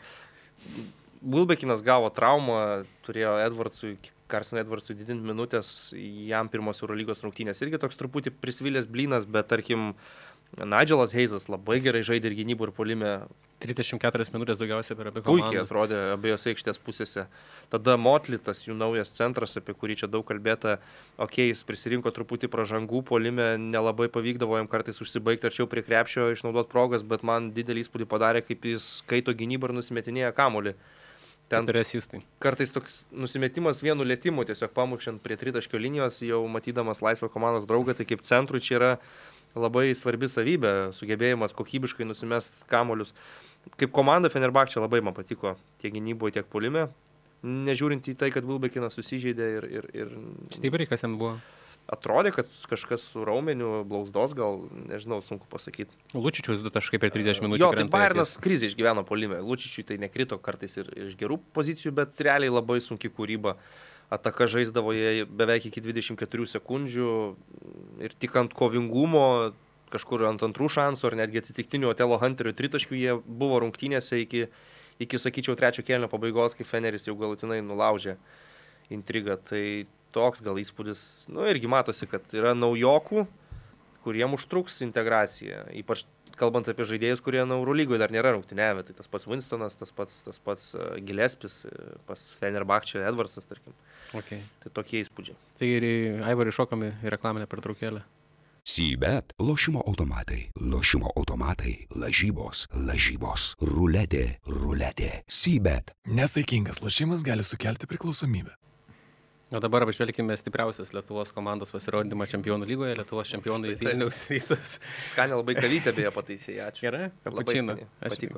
Wilbekinas gavo traumą, turėjo Edwardsui, Carsonui Edwardsui didinti minutės, jam pirmos Eurolygos rungtynės irgi toks truputį prisvilęs blynas, bet tarkim Nigelas Hayesas labai gerai žaidė ir gynybų ir puolime. trisdešimt keturias minutės daugiausiai per abi komandas. Puikiai atrodė abiejose aikštės pusėse. Tada Motlitas, jų naujas centras, apie kurį čia daug kalbėta, okei, okay, jis prisirinko truputį pražangų, puolime nelabai pavykdavo jam kartais užsibaigti arčiau prie krepšio, išnaudoti progas, bet man didelį įspūdį padarė, kaip jis skaito gynybą ir nusimetinėja kamuolį. Ten kartais toks nusimetimas vienu lėtimu, tiesiog pamušiant prie tritaškio linijos, jau matydamas laisvą komandos draugą, tai kaip centrui čia yra labai svarbi savybė, sugebėjimas kokybiškai nusimest kamuolius. Kaip komanda Fenerbahčė labai man patiko tiek gynyboje, tiek puolime, nežiūrint į tai, kad Wilbekinas susižeidė ir... ir, ir... Stipriai, kas jam buvo? Atrodė, kad kažkas su raumeniu, blauzdos, gal, nežinau, sunku pasakyti. Lučičius du taškai per trisdešimt minučių. Jo, tai Bayernas krizę išgyveno puolime. Lučičiui tai nekrito kartais ir iš gerų pozicijų, bet realiai labai sunki kūryba. Ataka žaisdavo jie beveik iki dvidešimt keturių sekundžių ir tik ant kovingumo, kažkur ant antrų šansų ar netgi atsitiktinių Otelo Hunterio tritaškių jie buvo rungtynėse iki, iki sakyčiau, trečio kėlinio pabaigos, kai Feneris jau galutinai nulaužė intrigą. Tai toks gal įspūdis, nu irgi matosi, kad yra naujokų, kuriem užtruks integracija, ypač kalbant apie žaidėjus, kurie na, Eurolygoje dar nėra rungtyniavę, tai tas pats Winstonas, tas pats, tas pats uh, Gillespis, pas Fenerbahčė Edwardsas, tarkim. Okay. Tai tokie įspūdžiai. Tai ir Aivarį šokami į reklaminę pertraukėlę. Sybet, lošimo automatai, lošimo automatai, lažybos, lažybos, ruletė, ruletė, Sybet. Nesaikingas lošimas gali sukelti priklausomybę. O dabar apžvelkime stipriausias Lietuvos komandos pasirodymą Čempionų lygoje, Lietuvos čempionai Vilniaus Rytas. Skanė labai kavytę beje pataisė, ačiū. Gerai, labai skaniai, patiko.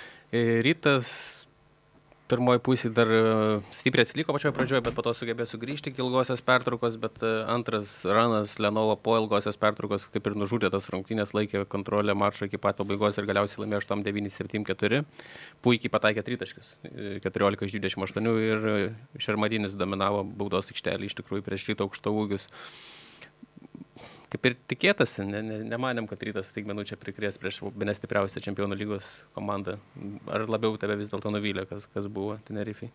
Rytas pirmoji pusė dar stipriai atsiliko pačioje pradžioje, bet po to sugebėjo sugrįžti iki ilgosios pertraukos, bet antras ranas Lenovo po ilgosios pertraukos kaip ir nužudė tas rungtynės, laikė kontrolę mačo iki pat pabaigos ir galiausiai laimėjo aštuoni devyni septyni keturi. Puikiai pataikė tritaškius, keturiolika iš dvidešimt aštuonių ir Šermadinis dominavo baudos aikštelį iš tikrųjų prieš Ryto aukštaūgius. Kaip ir tikėtasi, ne, ne, nemanėm, kad Rytas staigmenų čia prikrės prieš bene stipriausią Čempionų lygos komandą. Ar labiau tave vis dėlto nuvylė, kas, kas buvo Tenerifei?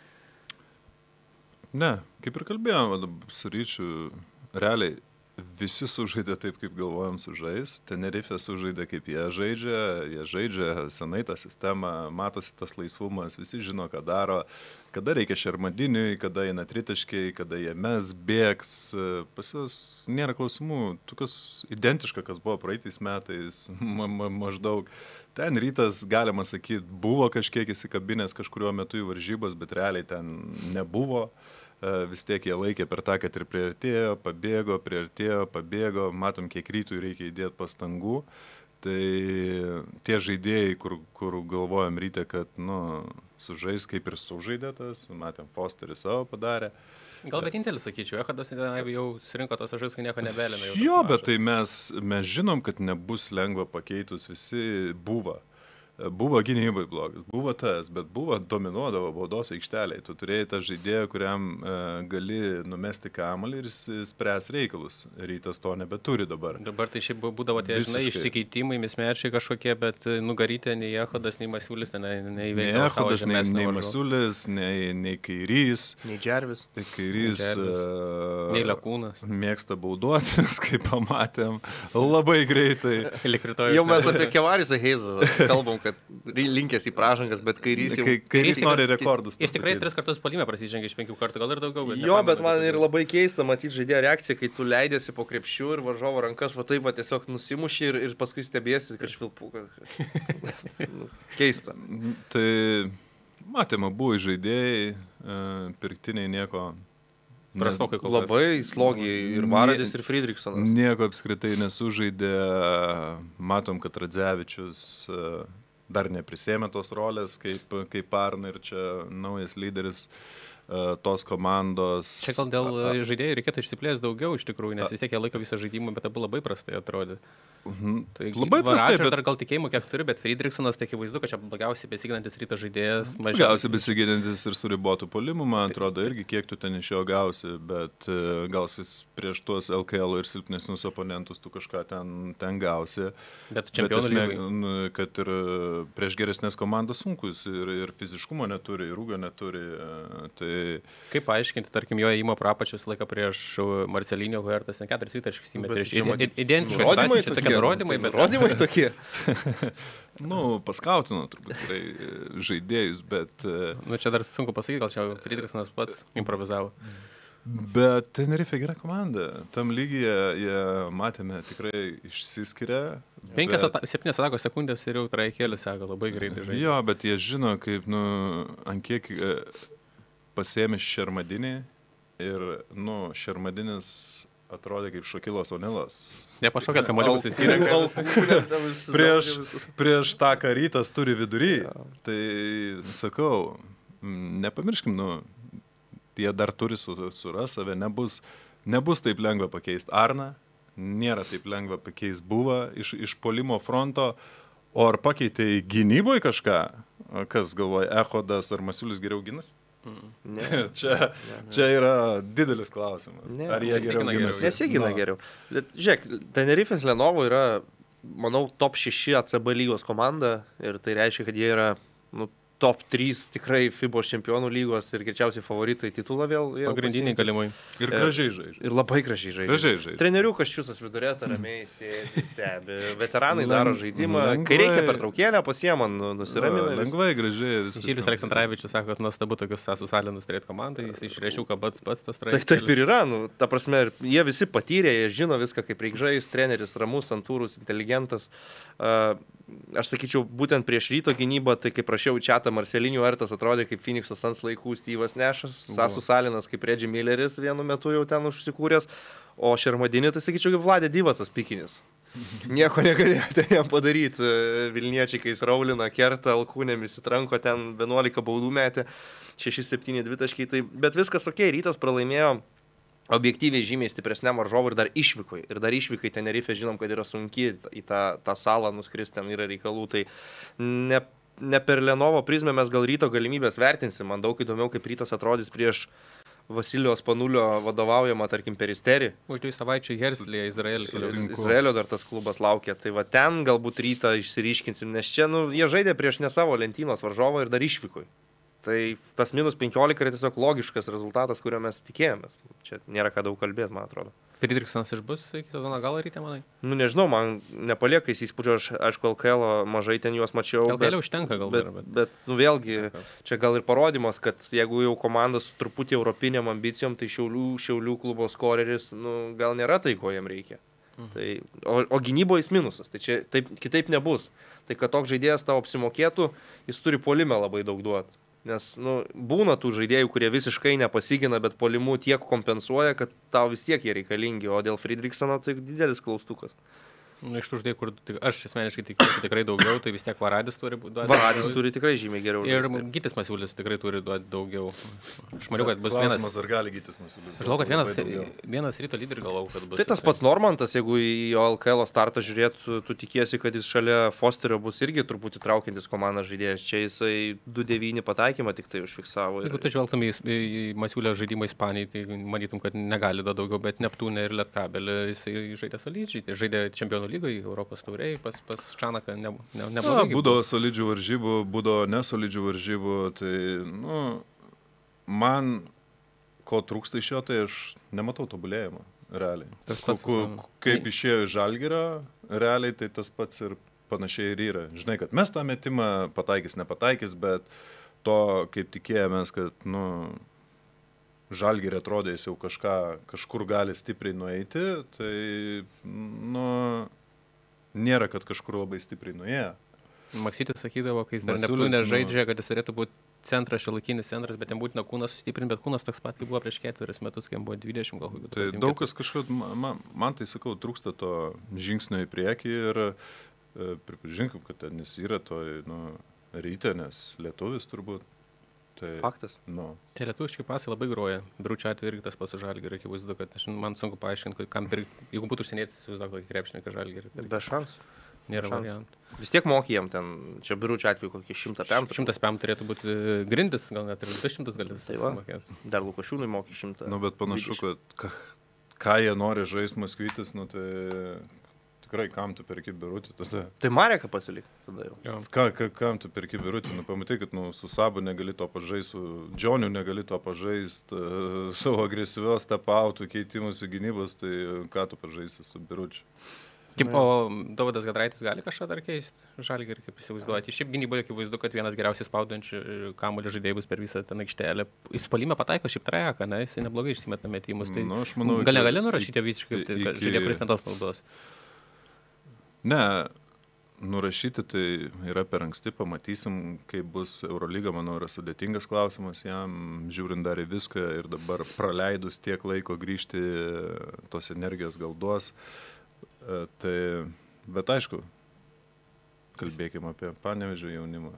Ne, kaip ir kalbėjom, su Ryčiu realiai visi sužaidė taip, kaip galvojom sužais. Tenerifė sužaidė, kaip jie žaidžia. Jie žaidžia senai tą sistemą, matosi tas laisvumas, visi žino, ką daro. Kada reikia Šermadiniui, kada eina tritaškiai, kada jie mes bėgs. Pas juos nėra klausimų. Tokios identiška, kas buvo praeitais metais, ma ma maždaug. Ten Rytas, galima sakyti, buvo kažkiek įsikabinęs kažkuriuo metu į varžybas, bet realiai ten nebuvo. Vis tiek jie laikė per tą, kad ir priartėjo, pabėgo, priartėjo, pabėgo. Matom, kiek Rytui reikia įdėti pastangų. Tai tie žaidėjai, kur, kur galvojam Ryte, kad nu, sužais kaip ir sužaidė tas, matėm, Fosteris savo padarė. Gal vienintelis, sakyčiau, Echadas jau surinko tos žais, kai nieko nebelina. Jo, bet tai mes, mes žinom, kad nebus lengva pakeitus, visi buvo. buvo gynybai blogas, buvo tas, bet buvo dominuodavo baudos aikšteliai. Tu turėjai tą žaidėją, kuriam e, gali numesti kamuolį ir jis spręs reikalus. Rytas to nebeturi dabar. Dabar tai šiaip būdavo tie, žinai, išsikeitimai, mismečiai kažkokie, bet nugarytė nei Echodas, nei Masiulis, nei, nei Nei Echodas, nei, nei Masiulis, nei, nei Kairys. Nei Džervis. Tai Kairys. Uh, nei Lekūnas. Mėgsta bauduotis, kaip pamatėm, labai greitai. Jau mes apie Kevarisą Heizą kalbam, kad linkęs į pražangas, bet Kairys jau... Kai, Kairys nori rekordus. Jis tikrai tris kartus puolime prasižengė iš penkių kartų, gal ir daugiau. Bet jo, bet man ir labai keista matyti žaidėjo reakciją, kai tu leidėsi po krepšių ir varžovo rankas, va taip va tiesiog nusimuši ir, ir paskui stebėsi, kad švilpukas. Keista. Tai matėme, buvo žaidėjai, pirktiniai nieko... Prastokai kol kas. Labai slogiai ir Varadis, ir Friedrichsonas. Nieko apskritai nesužaidė. Matom, kad Radzevičius dar neprisėmė tos rolės kaip, kaip Arna ir čia naujas lyderis tos komandos. Čia gal dėl žaidėjų reikėtų išsiplės daugiau iš tikrųjų, nes vis tiek jie laiko visą žaidimą, bet abu labai prastai atrodė. Mhm. Tai labai prastai, bet... dar gal tikėjimų kiek turi, bet Friedrichsonas, tai akivaizdu, kad čia blogiausiai besiginantis Ryto žaidėjas. Blogiausiai besiginantis ir su ribotų puolimu, man atrodo, irgi kiek tu ten iš jo gausi, bet gal prieš tuos L K L ir silpnesnius oponentus tu kažką ten, ten gausi. Bet čempionų lygoj. Kad ir prieš geresnės komandas sunkus ir, ir fiziškumo neturi, ir ūgio neturi. Tai kaip paaiškinti, tarkim, jo įimo prapačius laiką prieš Marcelinio Huertas, ne keturis vytaškus įmė prieš identišką situaciją, čia tokie nurodymai, bet... Nurodymai tokie. Nu, paskautino turbūt gerai žaidėjus, bet... Nu, čia dar sunku pasakyti, gal čia Friedrichsonas pats improvizavo. Bet Tenerife gera komanda. Tam lygyje jie, matėme, tikrai išsiskiria. Penkias, bet... septynias atakos sekundės ir jau trajekėlį seka labai greitai žaidė. Jo, bet jie žino, kaip, nu, ant kiek... pasėmė Šermadinį ir, nu, Šermadinis atrodė kaip Šakilas Onilas. Nepašokęs kamuoliukus įsirenka. prieš, prieš tą, ką Rytas turi vidury. Tai, sakau, nepamirškim, nu, jie dar turi suras save, nebus, nebus taip lengva pakeisti Arną, nėra taip lengva pakeisti Buvą iš, iš puolimo fronto, o ar pakeitė į gynyboje kažką, kas galvoja, Echodas ar Masiulis geriau ginas? Ne. čia, ne, ne. čia yra didelis klausimas. Ne, ar jie geriau ginasi? Nesigina geriau. Bet, žiūrėk, Tenerifės Lenovo yra, manau, top šeši A C B lygos komanda ir tai reiškia, kad jie yra, nu, top trys tikrai FIBA čempionų lygos ir greičiausiai favoritai titulą vėl. vėl Pagrindiniai galimai. Ir gražiai žaidžia. Ir labai gražiai žaidžia. Gražiai žaidžia. Trenerių Kaščiusas vidurė, ramiai sėdi, stebi. Veteranai daro žaidimą. Lengvai, kai reikia per traukėlę, pasiema, nu, nusiramina. Lengvai, gražiai. Šylis Aleksandravičius sako, kad nuostabu tokius Sasusalienus turėti komandai, jis išreišiau, kad pats pats tas trajekėlis. Taip, taip ir yra. Nu, ta prasme, jie visi patyrė, jie žino viską, kaip reikia žaisti. Treneris ramus, santūrus, inteligentas. Uh, aš sakyčiau, būtent prieš Ryto gynybą, tai kaip prašiau čia tą Marcelinio Huertas atrodė kaip Phoenix'o Suns laikų Steve'as Nešas, Sasusalinas kaip Reggie Milleris vienu metu jau ten užsikūręs, o Šermadinį, tai sakyčiau, kaip Vladė Divacas pikinis. Nieko negalėjo ten jam padaryti. Vilniečiai, kai jis raulina, kerta, alkūnėmis įtranko, ten vienuolika baudų metė, šeši septyni dvitaškiai, tai, bet viskas ok, Rytas pralaimėjo objektyviai žymiai stipresniam varžovui ir dar išvykai. Ir dar išvykai Tenerife žinom, kad yra sunki į tą, tą salą nuskristi, ten yra reikalų. Tai ne, ne per Lenovo prizmę mes gal Ryto galimybės vertinsim. Man daug įdomiau, kaip Rytas atrodys prieš Vasilijos Panulio vadovaujamą, tarkim, Peristerį. Už dviejų savaičių Herslėje, Izraelio. Izraelio dar tas klubas laukia. Tai va ten galbūt Rytą išsiryškinsim, nes čia, nu, jie žaidė prieš ne savo lentynos varžovą ir dar išvykui. Tai tas minus penkiolika yra tiesiog logiškas rezultatas, kurio mes tikėjomės. Čia nėra ką daug kalbėti, man atrodo. Friedrichsonas išbus iki sezono galo Ryte, manai? Nu, nežinau, man nepalieka jis įspūdžio, aš, aišku, L K L mažai ten juos mačiau. L K L užtenka gal bet, dar, bet... bet, nu, vėlgi, čia gal ir parodymas, kad jeigu jau komandos truputį europiniam ambicijom, tai Šiaulių, Šiaulių klubo skoreris, nu, gal nėra tai, ko jam reikia. Mhm. Tai, o, o gynyboje jis minusas, tai čia taip, kitaip nebus. Tai kad toks žaidėjas tau apsimokėtų, jis turi puolime labai daug duoti. Nes, nu, būna tų žaidėjų, kurie visiškai nepasigina, bet puolimu tiek kompensuoja, kad tau vis tiek jie reikalingi, o dėl Friedrichsono tai didelis klaustukas. Nu, iš tų žaidėjų, kur tik, aš asmeniškai tikiuosi tikrai daugiau, tai vis tiek Varadis turi duoti. Varadis turi tikrai žymiai geriau. Ir žaisti. Gytis Masiulis tikrai turi duoti daugiau. Aš maniau, kad bus Klausimas, vienas. ar gali Gytis Masiulis. Aš žinau, kad vienas, vienas Ryto lyderį galvau, kad bus. Tai tas pats Normantas, jeigu į jo L K L startą žiūrėtų, tu tikiesi, kad jis šalia Fosterio bus irgi truputį traukiantis komandos žaidėjas. Čia jisai du devyni pataikymą tik tai užfiksavo. Ir... Jeigu tu žvelgtum į, į Masiulio žaidimą Ispanijai, tai manytum, kad negali duoti daugiau, bet Neptūne ir Lietkabelį jisai žaidė solidžiai. Tai žaidė Čempionų lygoje, Europos taurėje, pas, pas Čanaką ne, ne, neblogai. Būdavo solidžių varžybų, būdavo nesolidžių varžybų, tai, nu, man ko trūksta iš jo, tai aš nematau tobulėjimo, realiai. Tas pats, Ku, ku, kaip išėjo iš Žalgirio, realiai, tai tas pats ir panašiai ir yra. Žinai, kad mes tą metimą pataikys, nepataikys, bet to, kaip tikėjomės, kad, nu, Žalgirį atrodė, jis jau kažką, kažkur gali stipriai nueiti, tai, nu, nėra, kad kažkur labai stipriai nuėjo. Maksytis sakydavo, kai jis dar Masiulis, Neptūne nu- žaidžia, kad jis turėtų būti centras, šiuolaikinis centras, bet jam būtina kūną sustiprinti, bet kūnas toks pat, kaip buvo prieš ketverius metus, kai jam buvo dvidešimt gal. Tai daug kas kažkaip, man, man tai sakau, trūksta to žingsnio į priekį ir e, pripažinkim, kad ten jis yra to, nu, Ryte, nes lietuvis turbūt. Tai, Faktas. nu, Tie lietuviški pasai labai groja. Biručio atveju irgi tas pats su Žalgiriu, akivaizdu, kad aš, man sunku paaiškinti, kam pirkti, jeigu būtų užsienietis, įsivaizduok tokį krepšininką Žalgirį. Tai Be šansų. nėra šansų. variantų. Vis tiek mokė jam ten, čia Biručio atveju kokį šimtą pem. Šimtas pem turėtų būti grindis, gal net ir du šimtus gali Tai va. susimokėti. Dar Lukašiūnui mokė šimtą. nu, bet panašu, kad ką, ką jie nori žaisti Maskvytis, nu, tai tikrai kam tu perki Birutį tada. Tai Mareką pasilikti tada jau. Jo. Ką, ką, kam tu perki Birutį, nu, pamatai, kad nu, su Sabu negali to pažaisti, su Džioniu negali to pažaisti, uh, savo agresyvios tapautų keitimus į gynybos, tai ką tu pažaisi su Biručiu. Kaip, o Dovydas Giedraitis gali kažką dar keisti? Žalgirį, kaip įsivaizduoti. Šiaip gynyboje akivaizdu, kad vienas geriausiai spaudančių kamuolio žaidėjų bus per visą ten aikštelę. Jis puolime pataiko šiaip trajeką, ne? Jis neblogai išsimeta metimus. Tai Nu, aš manau, gal iki- negali nurašyti visiškai, iki- kad žaidėjai kuris netos naudos. Ne, nurašyti tai yra per anksti, pamatysim, kaip bus Eurolyga, manau, yra sudėtingas klausimas jam, žiūrint dar į viską ir dabar praleidus tiek laiko grįžti, tos energijos gal duos. E, Tai, bet aišku, kalbėkime apie Panevėžio jaunimą.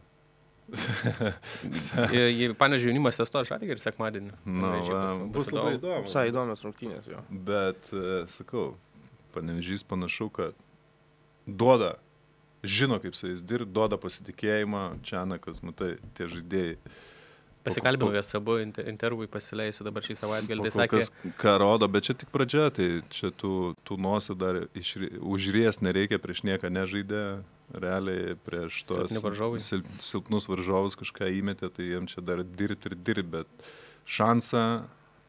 Panežiūrėjau, jaunimas testuoja Žalgirį sekmadienį. Na, va, bus labai įdomu. Visai įdomios rungtynės jo. Bet, e, sakau, Panevėžys panašu, kad duoda, žino, kaip su jais dirbti, duoda pasitikėjimą, Čianakas, matai, tie žaidėjai. Pasikalbėjau jas abu, inter- intervui pasileisiu dabar šį savaitgalį. Tai Kol sakė, kas, ką rodo, bet čia tik pradžia, tai čia tų, tų nosių dar išri, užries nereikia, prieš nieką nežaidė, realiai prieš tos Silpni varžovai. sil, silpnus varžovus kažką įmetė, tai jiem čia dar dirbti ir dirbti, bet šansą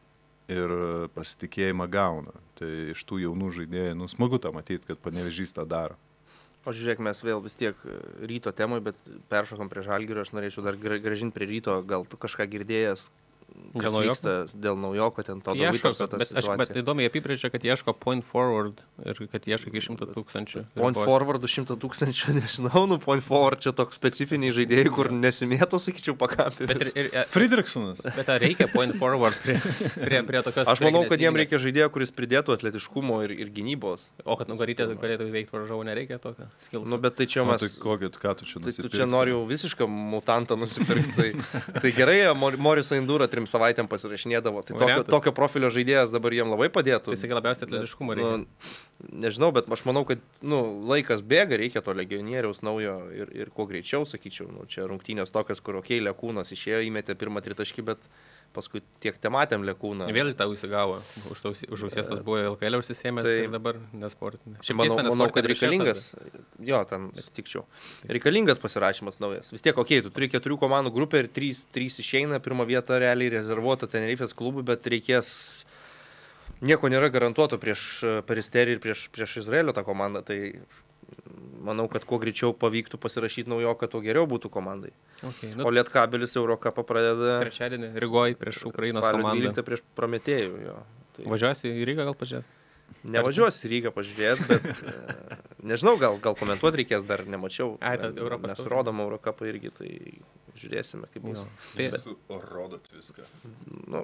ir pasitikėjimą gauna. Tai iš tų jaunų žaidėjų, nu smagu tą matyti, kad Panevėžys tą daro. O žiūrėk, mes vėl vis tiek Ryto temai, bet peršokom prie Žalgirio, aš norėčiau dar gra- gražinti prie Ryto, gal tu kažką girdėjęs, kas Dėl Naujoko? vyksta dėl Naujoko, ten to ieško, Dovydo, ta bet, aš, bet situacija. įdomiai apibrėžia, kad ieško point forward ir kad ieško iki šimto tūkstančių. Point forward šimtą tūkstančių, nežinau, nu point forward čia toks specifiniai žaidėjai, kur nesimėto, sakyčiau, Bet, ir, pakampė. ir, e, Friedrichsonas. bet ar reikia point forward prie, prie, prie tokios... Aš manau, priekinės kad jiem linijos? reikia žaidėjo, kuris pridėtų atletiškumo ir, ir gynybos. O kad nugarytė galėtų įveikti varžovų, nereikia tokio skilso. Nu, bet tai čia O mes... tai kokį, ką tu čia Tai tu nusipirksi? čia nori jau visišką mutantą nusipirkti. Tai, tai gerai, Mor- Morisą Indūrą trim savaitėm pasirašinėdavo. Tai tokio, Variantas. tokio profilio žaidėjas dabar jiem labai padėtų. Tai sakai, labiausiai atletiškumo reikia. Nu, nežinau, bet aš manau, kad nu, laikas bėga, reikia to legionieriaus naujo ir, ir kuo greičiau, sakyčiau. Nu, čia rungtynės tokias, kur okei, okay, Lekūnas išėjo, įmetė pirmą tritaškį, bet paskui tiek te matėm Lekūną. Vėl į tą užsigavo. Už, tausi, už ausies tas buvo L K L užsisėmęs Tai- ir dabar nesportinė. Šiaip Manau, keista, nes manau, sportinė kad prieš reikalingas, jo, ten sutikčiau, reikalingas pasirašymas naujas. Vis tiek, okei, okay, tu turi keturių komandų grupę ir trys, trys išeina, pirmą vietą realiai rezervuota Tenerifės klubui, bet reikės, nieko nėra garantuoto prieš Peristerį ir prieš, prieš Izraelio tą komandą, tai manau, kad kuo greičiau pavyktų pasirašyti naujoką, tuo geriau būtų komandai. Okay, O nu, Lietkabelis Eurocapą pradeda trečiadienį Rygoj prieš Ukrainos spalio komandą. dvyliktą prieš Prometėjų. Jo. Tai Važiuosi į Rygą gal pažiūrėti? nevažiuosiu į Rygą pažiūrėti, bet e, nežinau, gal, gal komentuoti reikės, dar nemačiau. Ai, ta Europos Mes taurė. rodom Eurocapą irgi, tai žiūrėsime, kaip bus. Tai Jūs rodot viską. Nu,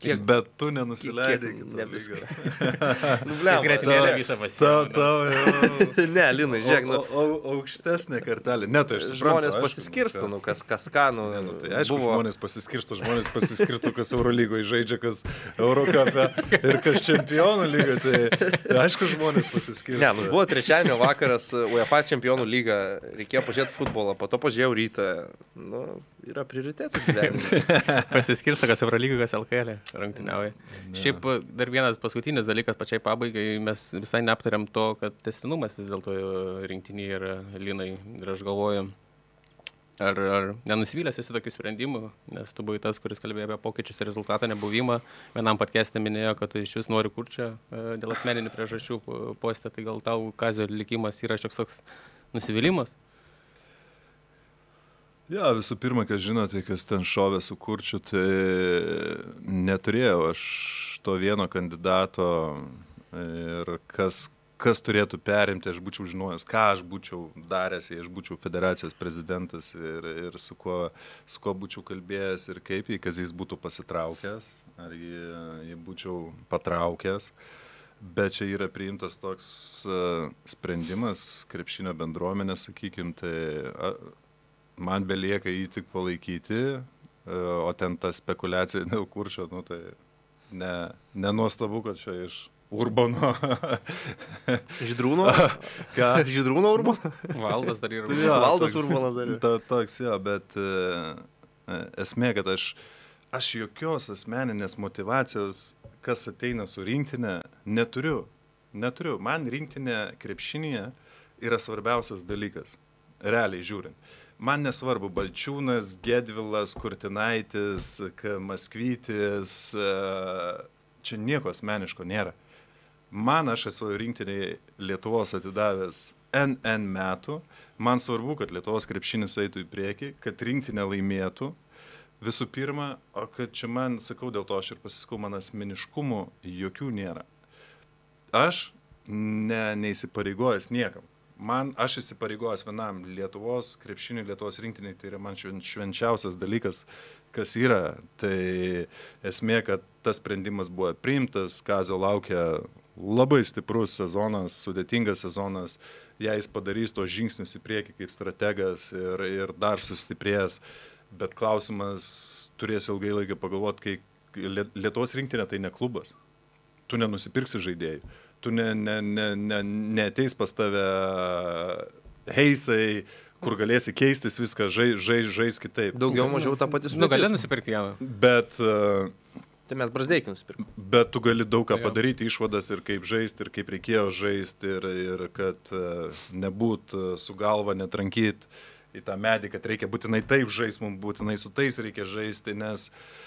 Kiek- Bet tu nenusileidai kiek- iki ne to viską. lygio. Nu, Jis blemba, greitinėlę tau- visą Tau, pasiėmė. tau, jau. Ne, Linai, žiūrėk, nu, O, o, o, aukštesnė kartelė. Ne, tai aš suprantu. žmonės aišku, pasiskirsto, nu, nu, kas, kas ką, nu, Ne, nu, tai aišku, buvo. žmonės pasiskirsto, žmonės pasiskirsto, kas Eurolygoje žaidžia, kas Eurocup'e ir kas Čempionų lygoje. Tai, tai aišku, žmonės pasiskirsto. Ne, nu, buvo trečiadienio vakaras UEFA čempionų lyga, reikėjo pažiūrėti futbolą, po to pažiūrėjau rytą. Nu, yra prioritetų gyvenime. Pasiskirsta, kas Eurolygoj, kas L K L rungtyniauja. Šiaip dar vienas paskutinis dalykas pačiai pabaigai, mes visai neaptariam to, kad tęstinumas vis dėlto rinktinėje yra Linai. Ir aš galvoju, ar, ar nenusivylęs esi tokių sprendimų, nes tu buvai tas, kuris kalbėjo apie pokyčius ir rezultatą nebuvimą. Vienam podcast'e minėjo, kad iš vis nori kur čia e, dėl asmeninių priežasčių postė, tai gal tau Kazio likimas yra šioks toks nusivylimas? Ja, visų pirma, kas žinote, kas ten šovė su Kurčiu, tai neturėjau aš to vieno kandidato ir kas, kas turėtų perimti, aš būčiau žinojęs, ką aš būčiau daręs, jei aš būčiau federacijos prezidentas ir, ir su, kuo, su kuo būčiau kalbėjęs ir kaip, jei Kazys būtų pasitraukęs, ar jį, jį būčiau patraukęs. Bet čia yra priimtas toks uh, sprendimas, krepšinio bendruomenė, sakykim, tai... Uh, man belieka jį tik palaikyti, o ten ta spekulacija dėl Kurčio, nu tai ne, nenuostabu, kad čia iš Urbano. Žydrūno? Ką? Žydrūno Urbano? Valdas dar yra. Tai jo, Valdas toks- Urbanas dar yra. ta- Toks jo, bet e, esmė, kad aš, aš jokios asmeninės motivacijos, kas ateina su rinktinė, neturiu. Neturiu. Man rinktinė krepšinėje yra svarbiausias dalykas, realiai žiūrint. Man nesvarbu Balčiūnas, Gedvilas, Kurtinaitis, K. Maskvytis, čia nieko asmeniško nėra. Man, aš esu rinktinėje Lietuvos atidavęs N N metų, man svarbu, kad Lietuvos krepšinis eitų į priekį, kad rinktinė laimėtų. Visų pirma, o kad čia man, sakau, dėl to aš ir pasisakau, man asmeniškumų jokių nėra. Aš ne, neįsipareigojęs niekam. Man, aš įsipareigojęs vienam Lietuvos krepšiniui, Lietuvos rinktiniai, tai yra man šven, švenčiausias dalykas, kas yra. Tai esmė, kad tas sprendimas buvo priimtas, Kazio laukia labai stiprus sezonas, sudėtingas sezonas, jei jis padarys tos žingsnius į priekį kaip strategas ir, ir dar sustiprės, bet klausimas turės ilgai laiką pagalvoti, kai Lietuvos rinktinė tai ne klubas, tu nenusipirksi žaidėjų. Tu ne, ne, ne, ne, neateis pas tave heisai, kur galėsi keistis viską, žais, žais, žais kitaip. Daugiau mažiau tą patį Nu, gali sudėtis. nusipirkti vieną. Bet, e, Tai mes Brazdeikį nusipirkome. bet tu gali daug ką Jo. padaryti, išvadas ir kaip žaisti, ir kaip reikėjo žaisti, ir, ir kad e, nebūt e, su galva, netrankyti į tą medį, kad reikia būtinai taip žaisti, mums būtinai su tais reikia žaisti, nes,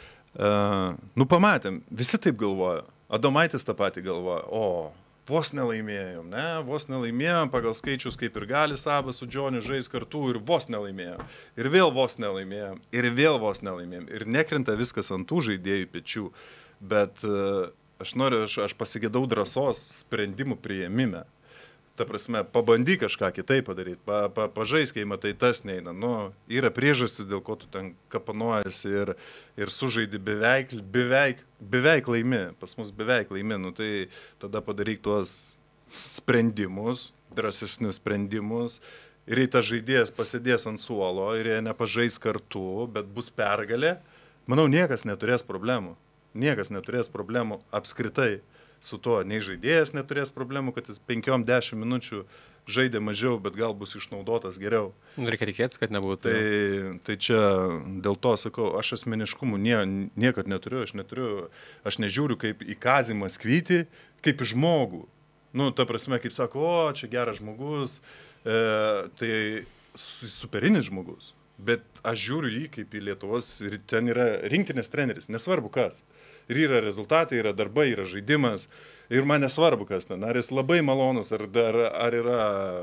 uh, nu pamatėm, visi taip galvoja. Adomaitis tą patį galvoja, o, vos nelaimėjom, ne, vos nelaimėjom, pagal skaičius kaip ir gali Sabas su Džioniu žais kartu ir vos nelaimėjom. Ir vėl vos nelaimėjom, ir vėl vos nelaimėjom. Ir nekrenta viskas ant tų žaidėjų pečių, bet uh, aš noriu, aš, aš pasigėdau drąsos sprendimų priėmime. Ta prasme, pabandyk kažką kitaip padaryti, pa, pa, pažaisk, kai matai tas neina. Nu, yra priežastis, dėl ko tu ten kapanojasi ir, ir sužaidi beveik, beveik, beveik laimi, pas mus beveik laimi. Nu, tai tada padaryk tuos sprendimus, drąsesnius sprendimus ir jei tas žaidėjas pasėdės ant suolo ir jie nepažais kartu, bet bus pergalė, manau, niekas neturės problemų. Niekas neturės problemų apskritai. Su to nei žaidėjas neturės problemų, kad jis penkiom dešimt minučių žaidė mažiau, bet gal bus išnaudotas geriau. Reikia tikėtis, kad nebūtų. Tai, tai čia dėl to sakau, aš asmeniškumų nie, niekad neturiu, aš neturiu, aš nežiūriu kaip į Kazį Maskvytį, kaip į žmogų. Nu, ta prasme, kaip sako, o, čia geras žmogus, e, tai superinis žmogus. Bet aš žiūriu jį kaip į Lietuvos ir ten yra rinktinės treneris, nesvarbu kas. Ir yra rezultatai, yra darbai, yra žaidimas. Ir man nesvarbu kas ten. Ar jis labai malonus, ar, ar, ar yra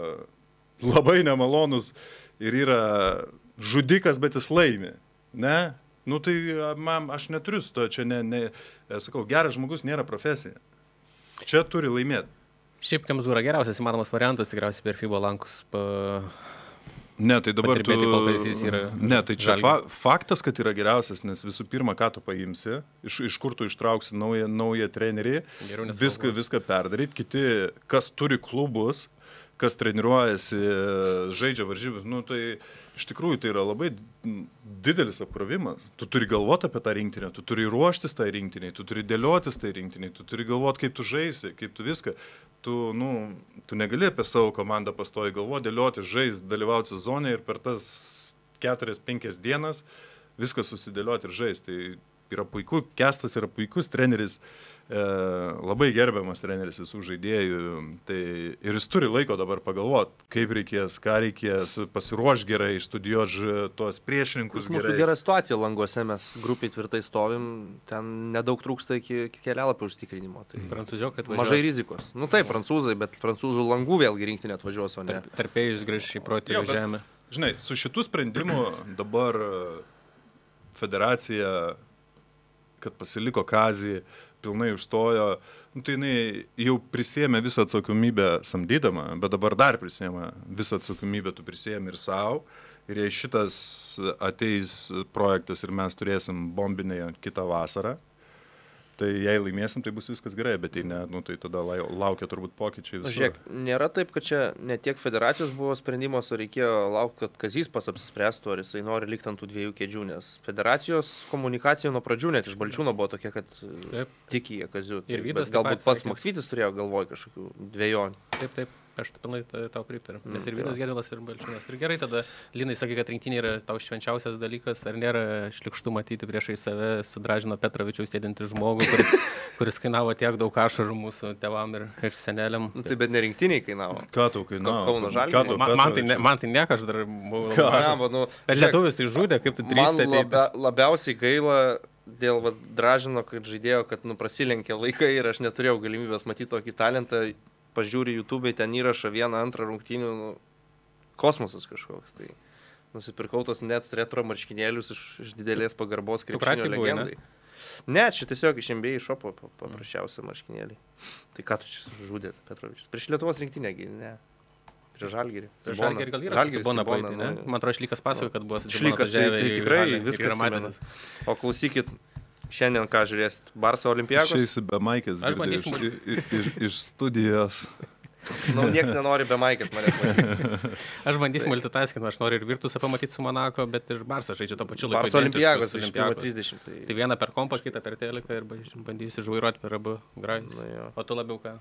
labai nemalonus ir yra žudikas, bet jis laimi. Ne? Nu tai man, aš neturiu su to, čia ne, ne, sakau, geras žmogus nėra profesija. Čia turi laimėti. Šiaip Kemzūra geriausias įmanomas variantas, tikriausiai per FIBA lankus pa... Ne, tai dabar tu... Yra ne, tai čia fa faktas, kad yra geriausias, nes visų pirma, ką tu paimsi, iš, iš kur tu ištrauksi naują, naują trenerį, viską, viską perdaryti, kiti, kas turi klubus, kas treniruojasi, žaidžia varžybas, nu tai iš tikrųjų tai yra labai didelis apkrovimas. Tu turi galvoti apie tą rinktinę, tu turi ruoštis tą rinktinę, tu turi dėliotis tą rinktinę, tu turi galvoti, kaip tu žaisi, kaip tu viską. Tu, nu, tu negali apie savo komandą pastoji galvoti, dėlioti, žaisti, dalyvauti sezone ir per tas keturias, penkias dienas viską susidėlioti ir žaisti. Tai yra puiku, Kestas yra puikus treneris, e, labai gerbiamas treneris visų žaidėjų. Tai, ir jis turi laiko dabar pagalvoti, kaip reikės, ką reikės, pasiruoš gerai, išstudijuoti tuos priešininkus gerai. Mūsų gera situacija Languose, mes grupiai tvirtai stovim, ten nedaug trūksta iki kelialapio užtikrinimo. Tai Prancūzijokai atvažiuos. Mažai rizikos. Nu taip, prancūzai, bet prancūzų Langų vėlgi rinktinė atvažiuos, o ne. Tarp, tarpėjus grįž į protėvių žemę. Žinai, su šitų sprendimų dabar federacija, kad pasiliko Kazį, pilnai užstojo, nu, tai jinai jau prisėmė visą atsakomybę samdydama, bet dabar dar prisėmė visą atsakomybę, tu prisėmė ir savo. Ir jei šitas ateis projektas ir mes turėsim bombinę kitą vasarą, tai jei laimėsim, tai bus viskas gerai, bet jei ne, nu, tai tada laukia turbūt pokyčiai visur. Žiūrėk, nėra taip, kad čia ne tiek federacijos buvo sprendimas, o reikėjo laukti, kad Kazys pats apsispręstų, ar jisai nori likti ant tų dviejų kėdžių, nes federacijos komunikacija nuo pradžių net iš Balčiūno buvo tokia, kad taip. Tiki jie Kaziu. Tai, bet galbūt pats Maksvytis turėjo galvoj kažkokių dviejonių. Taip, taip. Aš pilnai tau pritariu, nes ir Vydas Gedvilas, ir Balčiūnas. Ir gerai, tada Linai sakė, kad rinktinė yra tau švenčiausias dalykas, ar nėra šlikštų matyti priešai save su Dražino Petrovičiaus sėdintį žmogų, kuris, kuris kainavo tiek daug ašarų mūsų tėvam ir, ir seneliam. Nu, tai bet ne rinktiniai kainavo. Ką tau kainavo? Kauno Žalgiris. Man, man tai ne, man tai nieko, aš dar buvau labai nu, bet lietuvis tai žudė, kaip tu drįsti. Man labia, labiausiai gaila dėl va, Dražino, kad žaidėjo, kad nu, prasilenkė laikai ir aš neturėjau galimybės matyti tokį talentą. Pažiūri YouTube'ai, ten įrašą vieną, antrą rungtynių, nu, kosmosas kažkoks. Tai nusipirkau tos net retro marškinėlius iš, iš didelės pagarbos krepšinio legendai. Ne? ne, čia tiesiog iš N B A šopo paprasčiausia marškinėliai. Tai ką tu čia žudėt, Petrovičius? Prieš Lietuvos rinktinę, ne? Prieš Žalgirį. Prieš Žalgirį gal yra Cibona paitį, ne? Man atrodo, Šlykas pasakoja, kad buvo Šlykas, tai, tai tikrai viskas atsimena. O klausykit, šiandien ką žiūrėsit? Barsa Olimpiakos? Išeisi be Maikės, girdėjau, iš, iš, iš studijos. Nu, nieks nenori be Maikės mane matyti. Aš bandysiu tai. multitaskinti, aš noriu ir Virtusą pamatyti su Monako, bet ir Barsa žaidžia to pačiu laiku. Barsa Olimpiakos, Olimpiakos trisdešimt. Tai... tai vieną per kompą, kitą per teliką ir bandysiu žvairuoti per abu grajus. Nu, o tu labiau ką?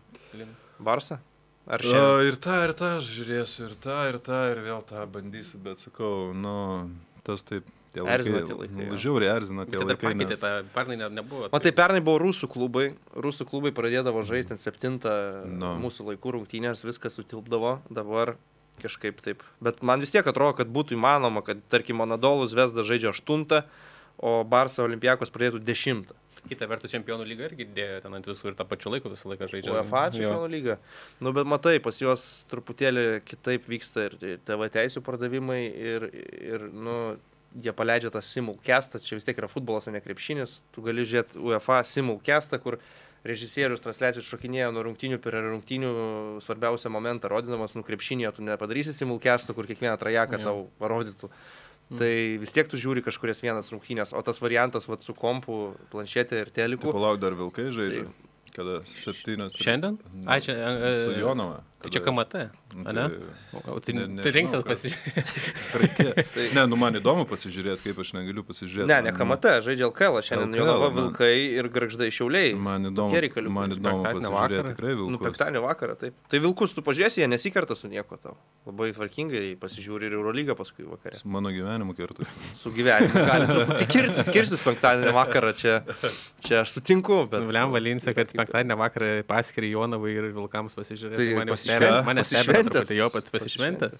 Barsa? Ar šiandien? O, ir tą, ir tą žiūrėsiu, ir tą, ir tą, ir vėl tą bandysiu, bet sakau, nu, tas taip. Erzina tie laikai. Žiauriai erzina tie laikai. Pakeitė, nes... pernai ne, nebuvo. O tai pernai buvo rusų klubai. Rusų klubai pradėdavo žaisti ant septintą no. mūsų laikų rungtynės, viskas sutilpdavo, dabar kažkaip taip. Bet man vis tiek atrodo, kad būtų įmanoma, kad tarkim Anadolu Zvezda žaidžia aštuntą, o Barsa Olimpiakos pradėtų dešimtą. Kita vertus čempionų lyga irgi dėjo ten ant visų ir tą pačiu laiku visą laiką žaidžia. UEFA čempionų lyga. Nu, bet matai, pas juos truputėlį kitaip vyksta ir T V teisių pardavimai ir, ir nu, jie paleidžia tą simulcastą, čia vis tiek yra futbolas, o ne krepšinis. Tu gali žiūrėti UEFA simulcastą, kur režisierius transliacijos šokinėjo nuo rungtynių per rungtynių svarbiausią momentą, rodydamas, nu krepšinėje tu nepadarysi simulcastą, kur kiekvieną trajeką tau parodytų. Mm. Tai vis tiek tu žiūri kažkurias vienas rungtynės, o tas variantas vat, su kompu, planšetė ir teliku. Tai palauk, dar Vilkai žaidžia. Tai... Kada septynios... Šiandien? Ai, čia... E, su Jonava. Tai čia K M T, tai, ne? O, tai ne, ne, tai rinksės pasižiūrėti. tai, ne, nu man įdomu pasižiūrėti, kaip aš negaliu pasižiūrėti. Ne, ne K M T, žaidžia L K L, šiandien L K L, Jonava, man... Vilkai ir Gargždai Šiauliai. Man įdomu, man įdomu pasižiūrėti tikrai Vilkus. Nu, penktadienį vakarą, taip. Tai Vilkus tu pažiūrėsi, jie nesikerta su nieko tau. Labai tvarkingai pasižiūri ir Eurolygą paskui vakarą. Su mano gyvenimu kertu. Su gyvenimu. Gali truputį kirtis, kirtis penktadienį vakarą, čia, čia aš sutinku. Bet... Nuliam Valinse, kad penktadienį vakarą paskiri Jonavai ir Vilkams pasižiūrėti. Tai mane pasišventęs. Mane pasišventęs. Jo pat pasišventęs.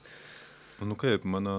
Nu kaip, mano,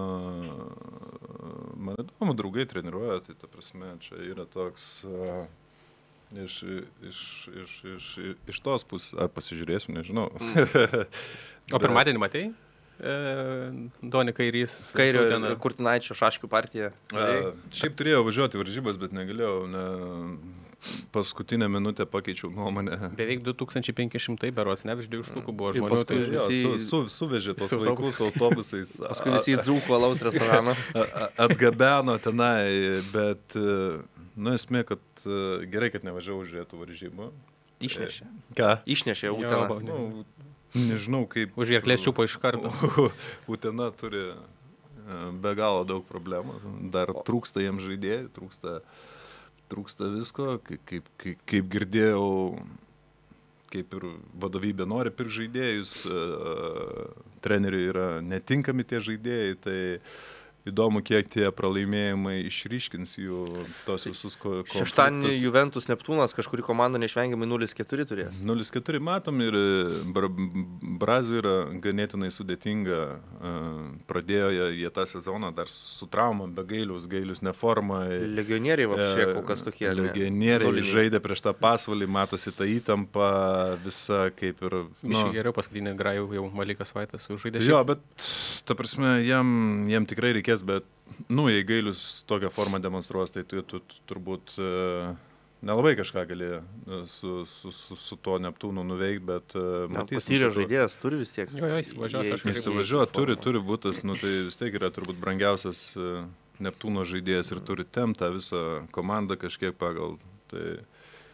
mano įdomu draugai treniruoja, tai ta prasme, čia yra toks uh, iš, iš, iš, iš, iš tos pusės, ar pasižiūrėsiu, nežinau. Mm. O pirmadienį matei? E, Doni Kairys. Kairio ir Kurtinaičio šaškių partija. A, šiaip turėjau važiuoti varžybas, bet negalėjau. Ne, paskutinę minutę pakeičiau nuomonę. Beveik du tūkstančiai penki šimtai berods, ne virš dviejų štukų buvo žmonių. paskui Tai Jo, visi- su, su, suvežė tos su vaikus autobusais. Paskui visi į Dzūkų alaus restoraną. a- a- atgabeno tenai, bet, e, nu, esmė, kad e, gerai, kad nevažiavau žiūrėtų varžybų. Išnešė. Ką? Išnešė Jo, Uteną. va. Nu, nežinau, kaip... Už gerklės čiupo iš karto. Utena turi e, be galo daug problemų. Dar trūksta jiems žaidėjų, trūksta, trūksta visko. Kaip, kaip, kaip, kaip girdėjau, kaip ir vadovybė nori pirkti žaidėjus, e, treneriui yra netinkami tie žaidėjai, tai įdomu, kiek tie pralaimėjimai išryškins jų tos visus ko- Šeštadienį konfliktus. Juventus Neptūnas kažkuri komanda neišvengiamai nulis keturi turės. nulis keturi matom ir Bra Brazų yra ganėtinai sudėtinga. e, Pradėjo jie- jie tą sezoną dar su trauma, be Gailius, Gailius neforma. Legionieriai vapšė kol kas tokie. ne? Legionieriai Nuliniai. žaidė prieš tą pasvalį, matosi ta įtampa visa kaip ir... Biškai nu, geriau paskutinį grajų jau Malikas Vaitas sužaidė. Jo, bet ta prasme, jam, jam tikrai reikės, bet, nu, jei Gailius tokią formą demonstruos, tai tu, tu, tu turbūt e, nelabai kažką gali e, su, su, su, su tuo Neptūnu nuveikti, bet e, Na, matysim. patyręs su tuo- žaidėjas turi vis tiek. Jo, jo, įsivažiuos, įeiti aš į- Įsivažiuoja, į turi, formą. turi būtas, nu tai vis tiek yra turbūt brangiausias e, Neptūno žaidėjas ir turi temtą visą komandą kažkiek pagal. Tai